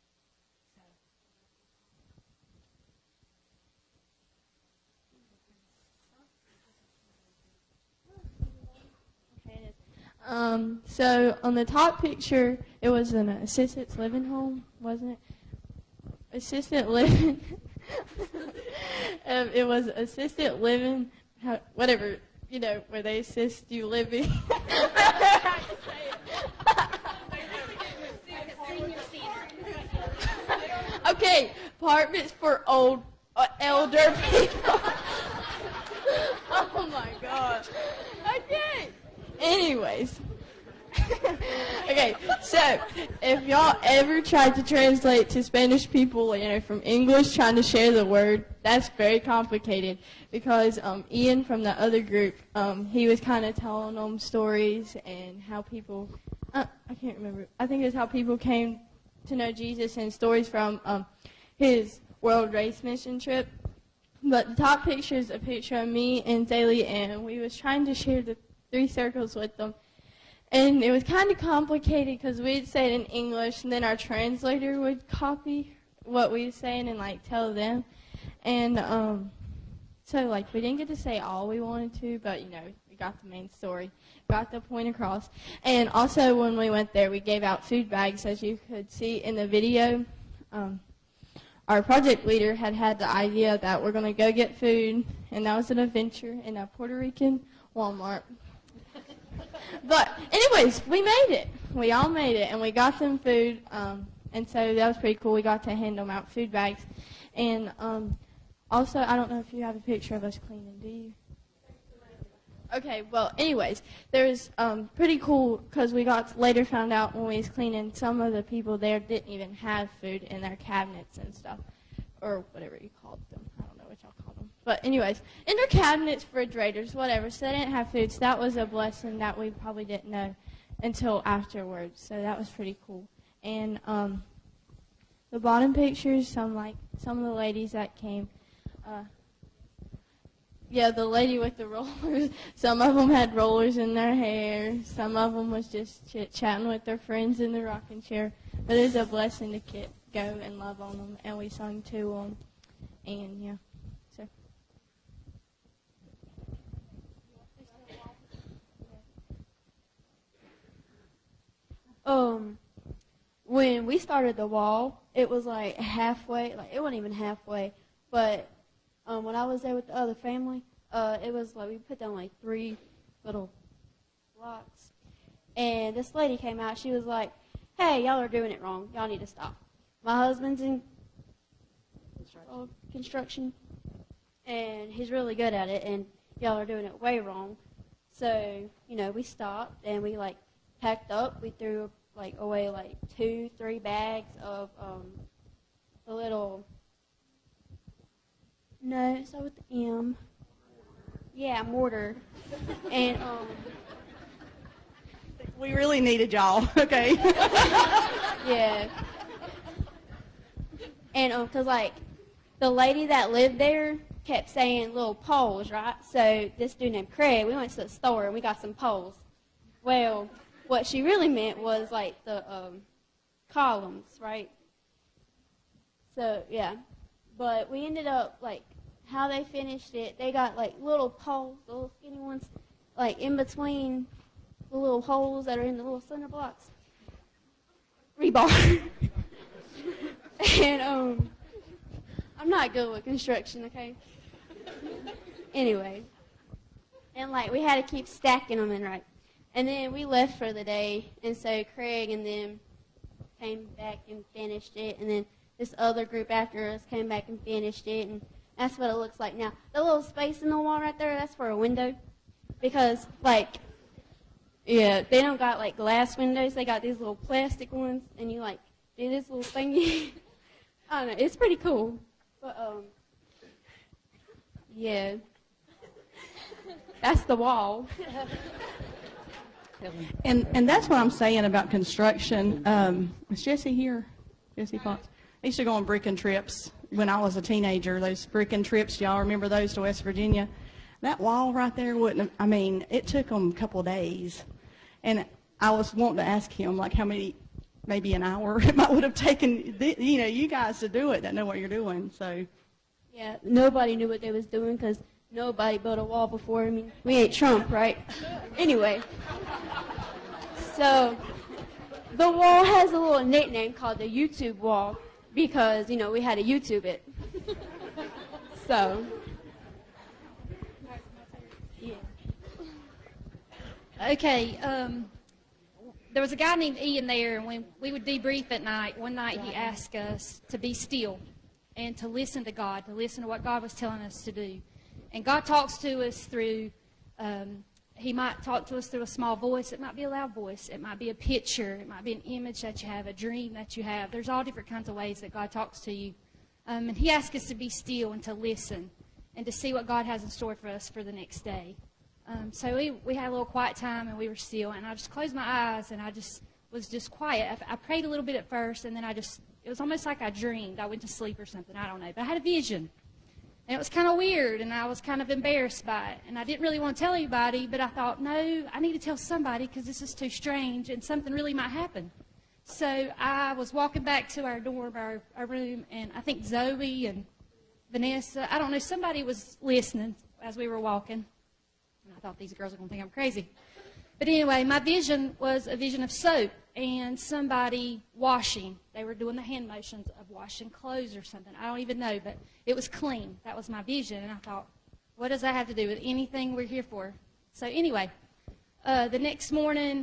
Um, so on the top picture, it was an assisted living home, wasn't it? Assisted living. um, it was assisted living, how, whatever, you know, where they assist you living. Okay, apartments for old, uh, elder people. Oh my God. Okay. Anyways. Okay, so if y'all ever tried to translate to Spanish people, you know, from English trying to share the word, that's very complicated because um, Ian from the other group, um, he was kind of telling them stories and how people, uh, I can't remember, I think it's how people came to know Jesus and stories from um, his World Race Mission trip. But the top picture is a picture of me and Zaylee, and we was trying to share the three circles with them. And it was kind of complicated because we'd say it in English, and then our translator would copy what we were saying and, like, tell them. And um, so, like, we didn't get to say all we wanted to, but, you know, we got the main story, got the point across. And also, when we went there, we gave out food bags, as you could see in the video. Um, our project leader had had the idea that we're going to go get food, and that was an adventure in a Puerto Rican Walmart. But anyways, we made it. We all made it, and we got them food, um, and so that was pretty cool. We got to hand them out food bags. And um, also, I don't know if you have a picture of us cleaning, do you? Okay, well, anyways, there's um, pretty cool because we got later found out when we was cleaning, some of the people there didn't even have food in their cabinets and stuff, or whatever you called them. I don't know what y'all called them. But anyways, in their cabinets, refrigerators, whatever, so they didn't have food. So that was a blessing that we probably didn't know until afterwards. So that was pretty cool. And um, the bottom pictures, some like some of the ladies that came. Uh, Yeah, the lady with the rollers, some of them had rollers in their hair. Some of them was just chit-chatting with their friends in the rocking chair. But it was a blessing to get, go and love on them, and we sung to them. And, yeah, so. Um, when we started the wall, it was like halfway, like it wasn't even halfway, but Um, when I was there with the other family, uh, it was like we put down like three little blocks. And this lady came out. She was like, hey, y'all are doing it wrong. Y'all need to stop. My husband's in uh, construction, and he's really good at it, and y'all are doing it way wrong. So, you know, we stopped, and we, like, packed up. We threw, like, away, like, two, three bags of um, the little... No, it started with the M. Yeah, mortar. And, um... We really needed y'all, okay? Yeah. And, um, because, like, the lady that lived there kept saying little poles, right? So this dude named Craig, we went to the store and we got some poles. Well, what she really meant was, like, the um, columns, right? So, yeah. But we ended up, like, how they finished it, they got, like, little poles, little skinny ones, like, in between the little holes that are in the little cinder blocks. Rebar. And um, I'm not good with construction, okay? Anyway, and like we had to keep stacking them in right. And then we left for the day, and so Craig and them came back and finished it, and then this other group after us came back and finished it, and that's what it looks like now. The little space in the wall right there, that's for a window, because like, yeah, they don't got like glass windows, they got these little plastic ones, and you like do this little thingy. I don't know, it's pretty cool, but um, yeah, that's the wall. And and that's what I'm saying about construction. Um, is Jesse here? Jesse Fox. I used to go on bricking trips when I was a teenager. Those bricking trips, y'all remember those to West Virginia? That wall right there wouldn't have, I mean, it took them a couple of days. And I was wanting to ask him, like, how many, maybe an hour it might would have taken, you know, you guys to do it that know what you're doing. So. Yeah, nobody knew what they was doing because nobody built a wall before. I mean, we ain't Trump, right? Anyway, so the wall has a little nickname called the YouTube wall because, you know, we had to YouTube it. So, yeah. Okay, um, there was a guy named Ian there, and when we would debrief at night, one night he asked us to be still and to listen to God, to listen to what God was telling us to do. And God talks to us through, um, he might talk to us through a small voice. It might be a loud voice. It might be a picture. It might be an image that you have, a dream that you have. There's all different kinds of ways that God talks to you. Um, and he asks us to be still and to listen and to see what God has in store for us for the next day. Um, so we, we had a little quiet time, and we were still. And I just closed my eyes, and I just was just quiet. I, I prayed a little bit at first, and then I just, it was almost like I dreamed. I went to sleep or something. I don't know. But I had a vision. And it was kind of weird, and I was kind of embarrassed by it. And I didn't really want to tell anybody, but I thought, no, I need to tell somebody because this is too strange, and something really might happen. So I was walking back to our dorm, our, our room, and I think Zoe and Vanessa, I don't know, somebody was listening as we were walking. And I thought, these girls are going to think I'm crazy. But anyway, my vision was a vision of soap and somebody washing. They were doing the hand motions of washing clothes or something. I don't even know, but it was clean. That was my vision. And I thought, what does that have to do with anything we're here for? So anyway, uh, the next morning,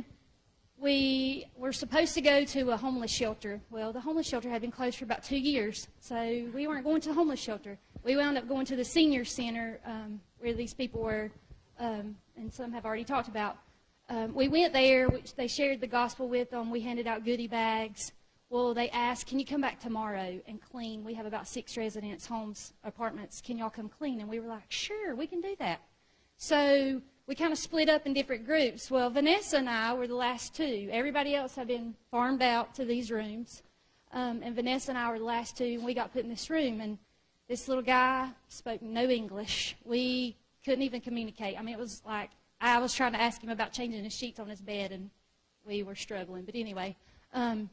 we were supposed to go to a homeless shelter. Well, the homeless shelter had been closed for about two years, so we weren't going to the homeless shelter. We wound up going to the senior center um, where these people were, um, and some have already talked about. Um, we went there, which they shared the gospel with them. We handed out goodie bags. Well, they asked, can you come back tomorrow and clean? We have about six residents, homes, apartments. Can y'all come clean? And we were like, sure, we can do that. So we kind of split up in different groups. Well, Vanessa and I were the last two. Everybody else had been farmed out to these rooms. Um, and Vanessa and I were the last two, and we got put in this room. And this little guy spoke no English. We couldn't even communicate. I mean, it was like, I was trying to ask him about changing his sheets on his bed, and we were struggling. But anyway, um,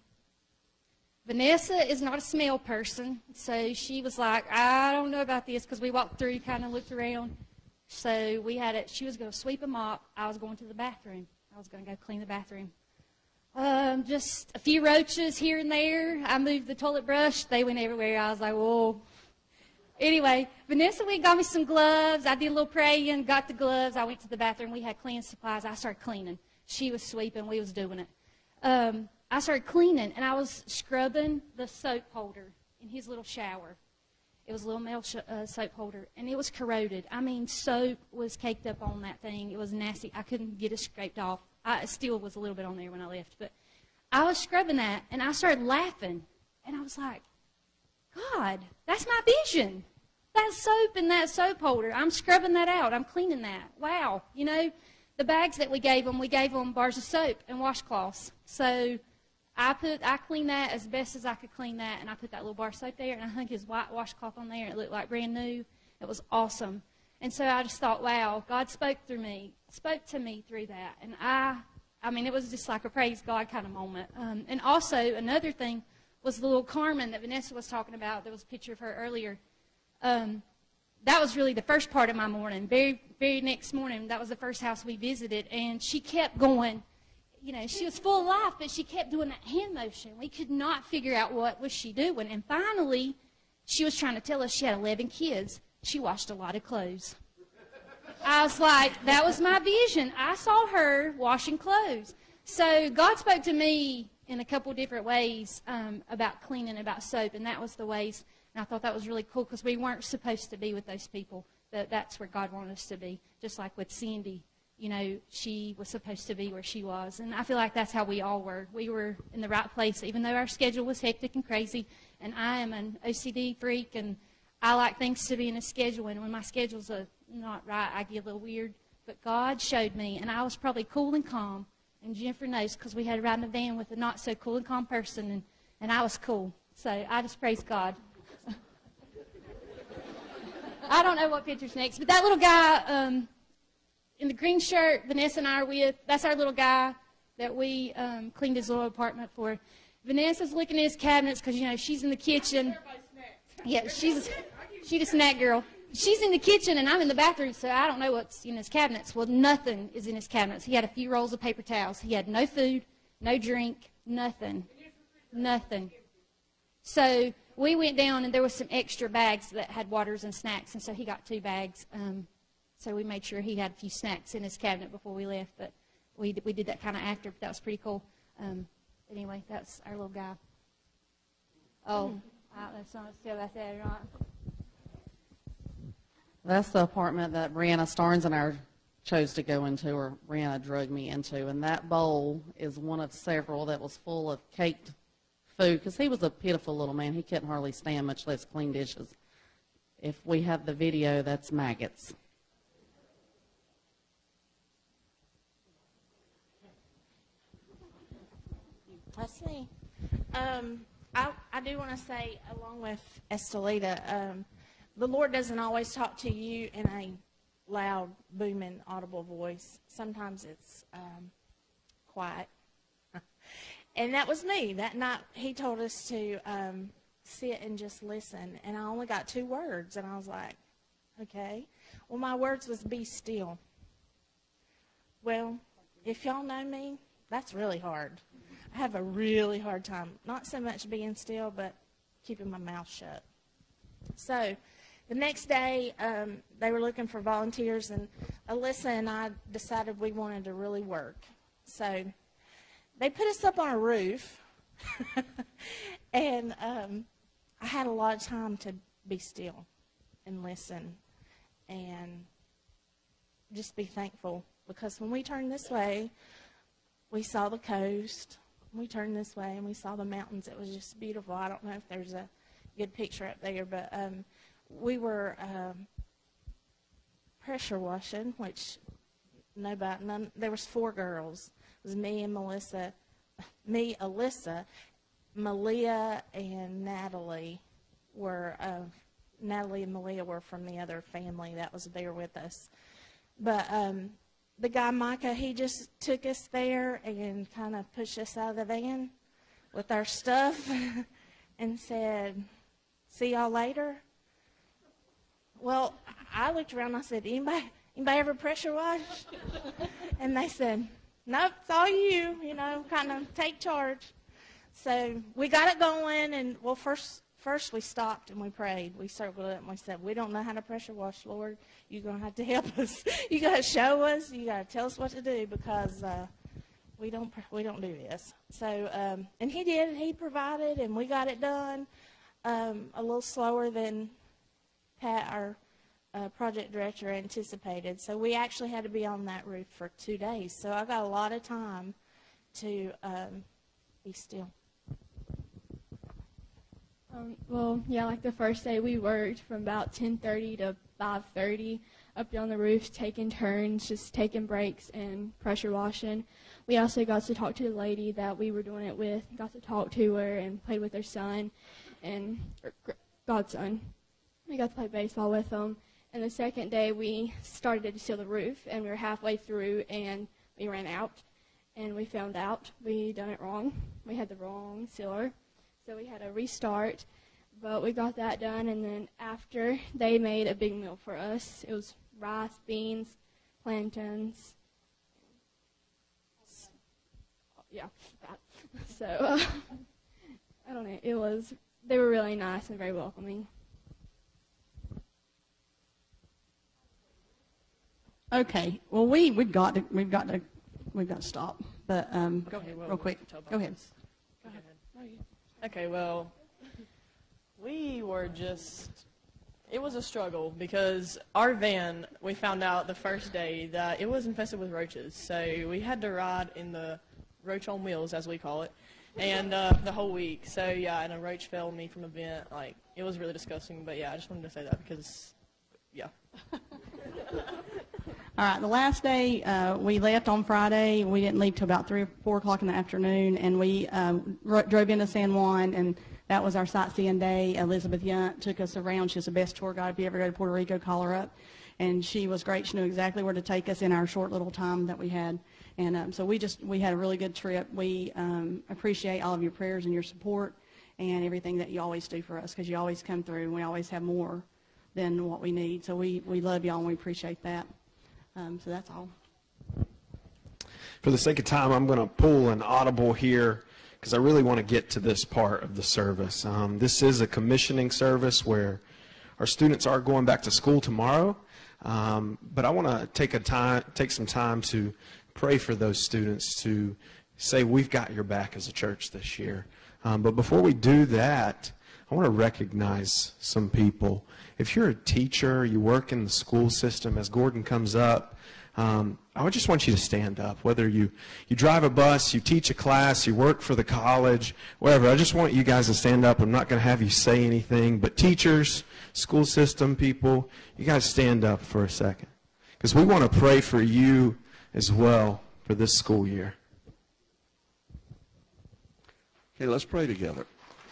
Vanessa is not a smell person, so she was like, I don't know about this, because we walked through, kind of looked around. So we had it. She was going to sweep a mop. I was going to the bathroom. I was going to go clean the bathroom. Um, just a few roaches here and there. I moved the toilet brush. They went everywhere. I was like, whoa. Anyway, Vanessa went and got me some gloves. I did a little praying, got the gloves. I went to the bathroom. We had cleaning supplies. I started cleaning. She was sweeping. We was doing it. Um, I started cleaning, and I was scrubbing the soap holder in his little shower. It was a little metal sh uh, soap holder, and it was corroded. I mean, soap was caked up on that thing. It was nasty. I couldn't get it scraped off. I, it still was a little bit on there when I left. But I was scrubbing that, and I started laughing, and I was like, God, that's my vision. That soap in that soap holder. I'm scrubbing that out. I'm cleaning that. Wow. You know, the bags that we gave them, we gave them bars of soap and washcloths. So I put, I cleaned that as best as I could clean that, and I put that little bar of soap there, and I hung his white washcloth on there, and it looked like brand new. It was awesome. And so I just thought, wow, God spoke through me, spoke to me through that. And I, I mean, it was just like a praise God kind of moment. Um, and also, another thing was the little Carmen that Vanessa was talking about. There was a picture of her earlier. Um, that was really the first part of my morning. Very, very next morning, that was the first house we visited, and she kept going. You know, she was full of life, but she kept doing that hand motion. We could not figure out what was she doing. And finally, she was trying to tell us she had eleven kids. She washed a lot of clothes. I was like, that was my vision. I saw her washing clothes. So God spoke to me in a couple different ways um, about cleaning, about soap, and that was the ways. And I thought that was really cool because we weren't supposed to be with those people. But that's where God wanted us to be, just like with Cindy. You know, she was supposed to be where she was. And I feel like that's how we all were. We were in the right place, even though our schedule was hectic and crazy. And I am an O C D freak, and I like things to be in a schedule. And when my schedule's uh, not right, I get a little weird. But God showed me, and I was probably cool and calm. And Jennifer knows because we had to ride in a van with a not so cool and calm person, and, and I was cool. So I just praise God. I don't know what picture's next, but that little guy um, in the green shirt Vanessa and I are with, that's our little guy that we um, cleaned his little apartment for. Vanessa's looking at his cabinets because, you know, she's in the kitchen. Yeah, she's, she's a snack girl. She's in the kitchen and I'm in the bathroom, so I don't know what's in his cabinets. Well, nothing is in his cabinets. He had a few rolls of paper towels. He had no food, no drink, nothing. Nothing. So we went down, and there was some extra bags that had waters and snacks, and so he got two bags. Um, so we made sure he had a few snacks in his cabinet before we left, but we, we did that kind of after, but that was pretty cool. Um, anyway, that's our little guy. Oh, I don't know if someone still got that or not. That's the apartment that Brianna Starnes and I chose to go into, or Brianna drugged me into, and that bowl is one of several that was full of caked food, because he was a pitiful little man. He couldn't hardly stand, much less clean dishes. If we have the video, that's maggots. Let's see. Um, I, I do want to say, along with Estelita, um, the Lord doesn't always talk to you in a loud, booming, audible voice. Sometimes it's um, quiet. And that was me. That night, he told us to um, sit and just listen. And I only got two words. And I was like, okay. Well, my words was be still. Well, if y'all know me, that's really hard. I have a really hard time. Not so much being still, but keeping my mouth shut. So the next day, um, they were looking for volunteers. And Alyssa and I decided we wanted to really work. So they put us up on a roof, and um, I had a lot of time to be still and listen and just be thankful, because when we turned this way, we saw the coast. We turned this way, and we saw the mountains. It was just beautiful. I don't know if there's a good picture up there, but um, we were um, pressure washing, which nobody, none, there was four girls. It was me and Melissa, me, Alyssa, Malia, and Natalie were, uh, Natalie and Malia were from the other family that was there with us. But um, the guy, Micah, he just took us there and kind of pushed us out of the van with our stuff and said, see y'all later. Well, I looked around and I said, anybody, anybody ever pressure wash? And they said, nope, it's all you, you know, kind of take charge. So we got it going, and, well, first first we stopped and we prayed. We circled it and we said, we don't know how to pressure wash, Lord. You're going to have to help us. You got to show us. You got to tell us what to do, because uh, we don't we don't do this. So, um, and he did. He provided, and we got it done um, a little slower than Pat, our Uh, project director, anticipated. So we actually had to be on that roof for two days. So I got a lot of time to um, be still. Um, well, yeah, like the first day we worked from about ten thirty to five thirty up on the roof, taking turns, just taking breaks and pressure washing. We also got to talk to the lady that we were doing it with, got to talk to her and played with her son and her godson. We got to play baseball with them. And the second day, we started to seal the roof, and we were halfway through, and we ran out, and we found out we done it wrong. We had the wrong sealer, so we had to restart, but we got that done, and then after, they made a big meal for us. It was rice, beans, plantains. Yeah, that. So, uh, I don't know. It was, they were really nice and very welcoming. Okay. Well, we we've got to we've got to we've got to stop. But um, Go ahead, well, real quick, go ahead. Go ahead. Okay, well, we were just, it was a struggle because our van, we found out the first day that it was infested with roaches. So we had to ride in the roach on wheels, as we call it, and uh, the whole week. So yeah, and a roach fell on me from a vent. Like, it was really disgusting. But yeah, I just wanted to say that because, yeah. All right, the last day uh, we left on Friday. We didn't leave till about three or four o'clock in the afternoon, and we um, drove into San Juan, and that was our sightseeing day. Elizabeth Yunt took us around. She's the best tour guide. If you ever go to Puerto Rico, call her up, and she was great. She knew exactly where to take us in our short little time that we had, and um, so we just we had a really good trip. We um, appreciate all of your prayers and your support and everything that you always do for us, because you always come through, and we always have more than what we need. So we we love y'all, and we appreciate that. Um, so that's all. For the sake of time, I'm going to pull an audible here because I really want to get to this part of the service. Um, this is a commissioning service where our students are going back to school tomorrow, um, but I want to take a time, take some time to pray for those students, to say we've got your back as a church this year. Um, but before we do that, I want to recognize some people. If you're a teacher, you work in the school system, as Gordon comes up, um, I would just want you to stand up. Whether you, you drive a bus, you teach a class, you work for the college, whatever, I just want you guys to stand up. I'm not going to have you say anything, but teachers, school system people, you guys stand up for a second, because we want to pray for you as well for this school year. Okay, let's pray together.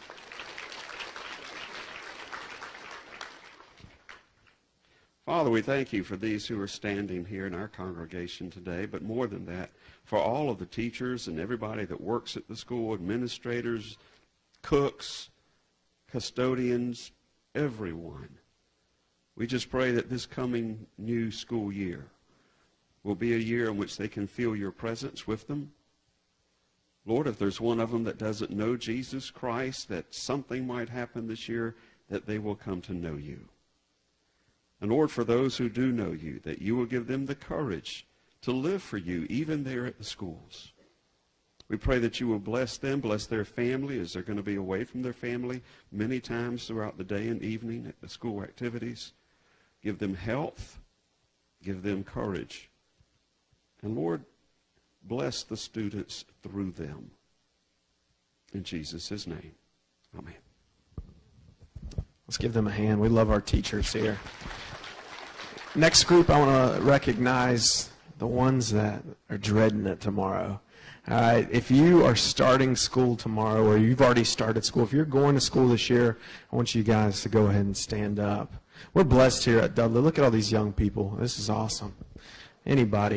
Father, we thank you for these who are standing here in our congregation today, but more than that, for all of the teachers and everybody that works at the school, administrators, cooks, custodians, everyone. We just pray that this coming new school year will be a year in which they can feel your presence with them. Lord, if there's one of them that doesn't know Jesus Christ, that something might happen this year, that they will come to know you. And Lord, for those who do know you, that you will give them the courage to live for you, even there at the schools. We pray that you will bless them, bless their family, as they're going to be away from their family many times throughout the day and evening at the school activities. Give them health, give them courage. And Lord, bless the students through them. In Jesus' name, amen. Let's give them a hand. We love our teachers here. Next group, I want to recognize the ones that are dreading it tomorrow. All right, if you are starting school tomorrow, or you've already started school, if you're going to school this year, I want you guys to go ahead and stand up. We're blessed here at Dudley. Look at all these young people. This is awesome. Anybody.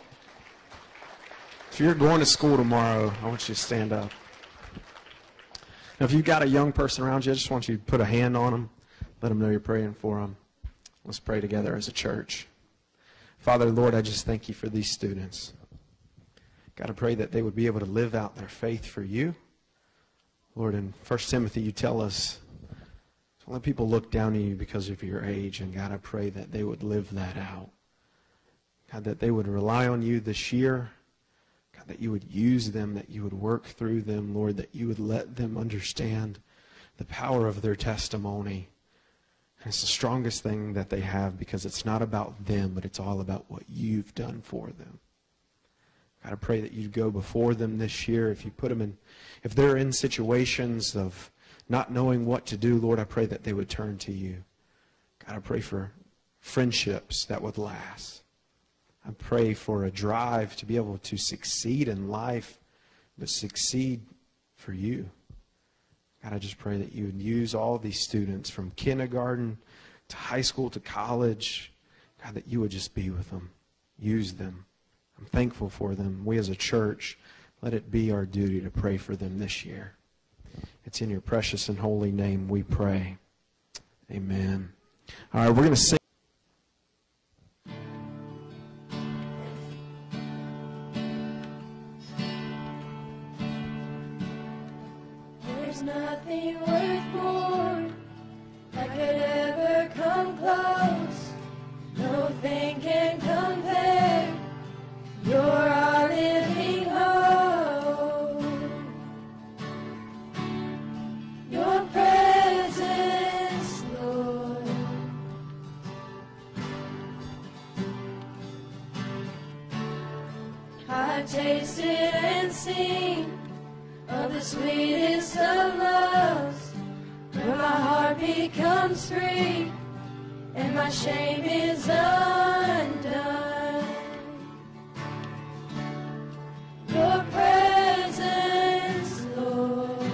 If you're going to school tomorrow, I want you to stand up. Now, if you've got a young person around you, I just want you to put a hand on them. Let them know you're praying for them. Let's pray together as a church. Father, Lord, I just thank you for these students. God, I pray that they would be able to live out their faith for you. Lord, in First Timothy, you tell us to let people look down on you because of your age. And God, I pray that they would live that out. God, that they would rely on you this year. God, that you would use them, that you would work through them, Lord, that you would let them understand the power of their testimony. And it's the strongest thing that they have, because it's not about them, but it's all about what you've done for them. God, I pray that you'd go before them this year. If you put them in, if they're in situations of not knowing what to do, Lord, I pray that they would turn to you. God, I pray for friendships that would last. I pray for a drive to be able to succeed in life, but succeed for you. God, I just pray that you would use all these students from kindergarten to high school to college. God, that you would just be with them. Use them. I'm thankful for them. We as a church, let it be our duty to pray for them this year. It's in your precious and holy name we pray. Amen. All right, we're going to sing. I've tasted and seen of the sweetest of loves, where my heart becomes free and my shame is undone. Your presence, Lord.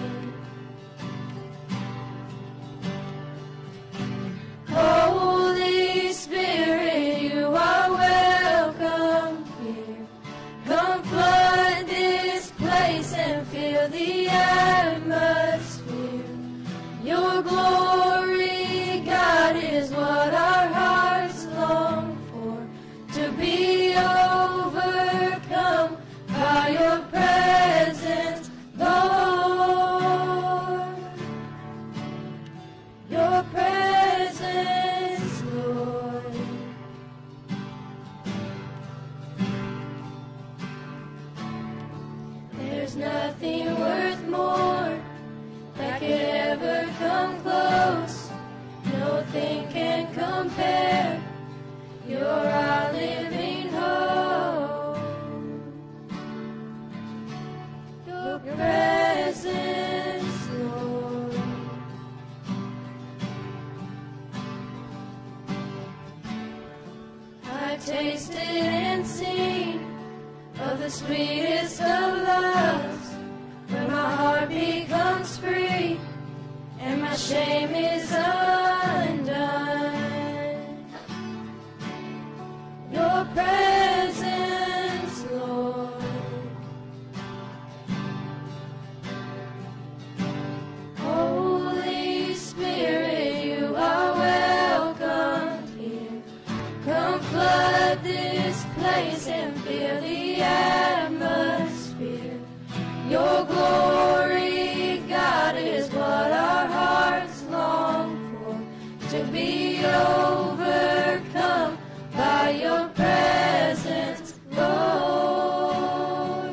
Holy Spirit, you are welcome here. Come flood this place and fill the atmosphere. Your glory, God, is what our hearts long for, to be overcome by your presence, Lord. Your presence, Lord. There's nothing worth more that could ever come close. Nothing can compare. You're our living hope. Your presence, Lord. I've tasted and seen of the sweetest of loves, where my heart becomes free and my shame is undone. Your presence, Lord. Holy Spirit, you are welcome here. Come flood this place and fill the atmosphere. Your glory, God, is what our hearts long for, to be overcome by your presence, Lord.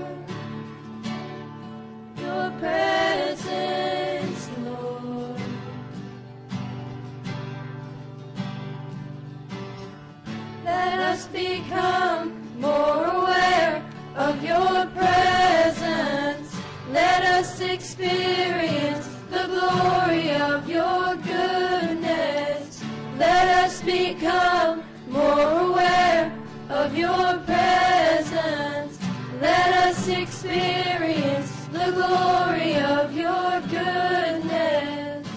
Your presence, Lord. Let us become more aware of your presence. Let us experience the glory of your goodness. Let us become more aware of your presence. Let us experience the glory of your goodness.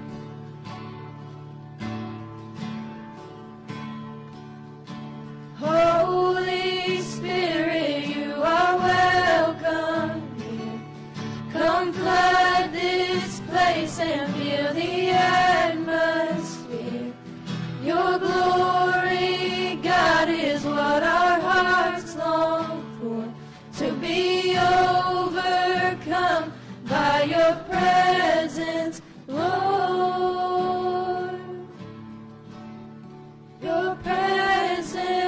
Holy Spirit, you are welcome here. Come flood this place and fill the atmosphere. Your glory, God, is what our hearts long for, to be overcome by your presence, Lord. Your presence.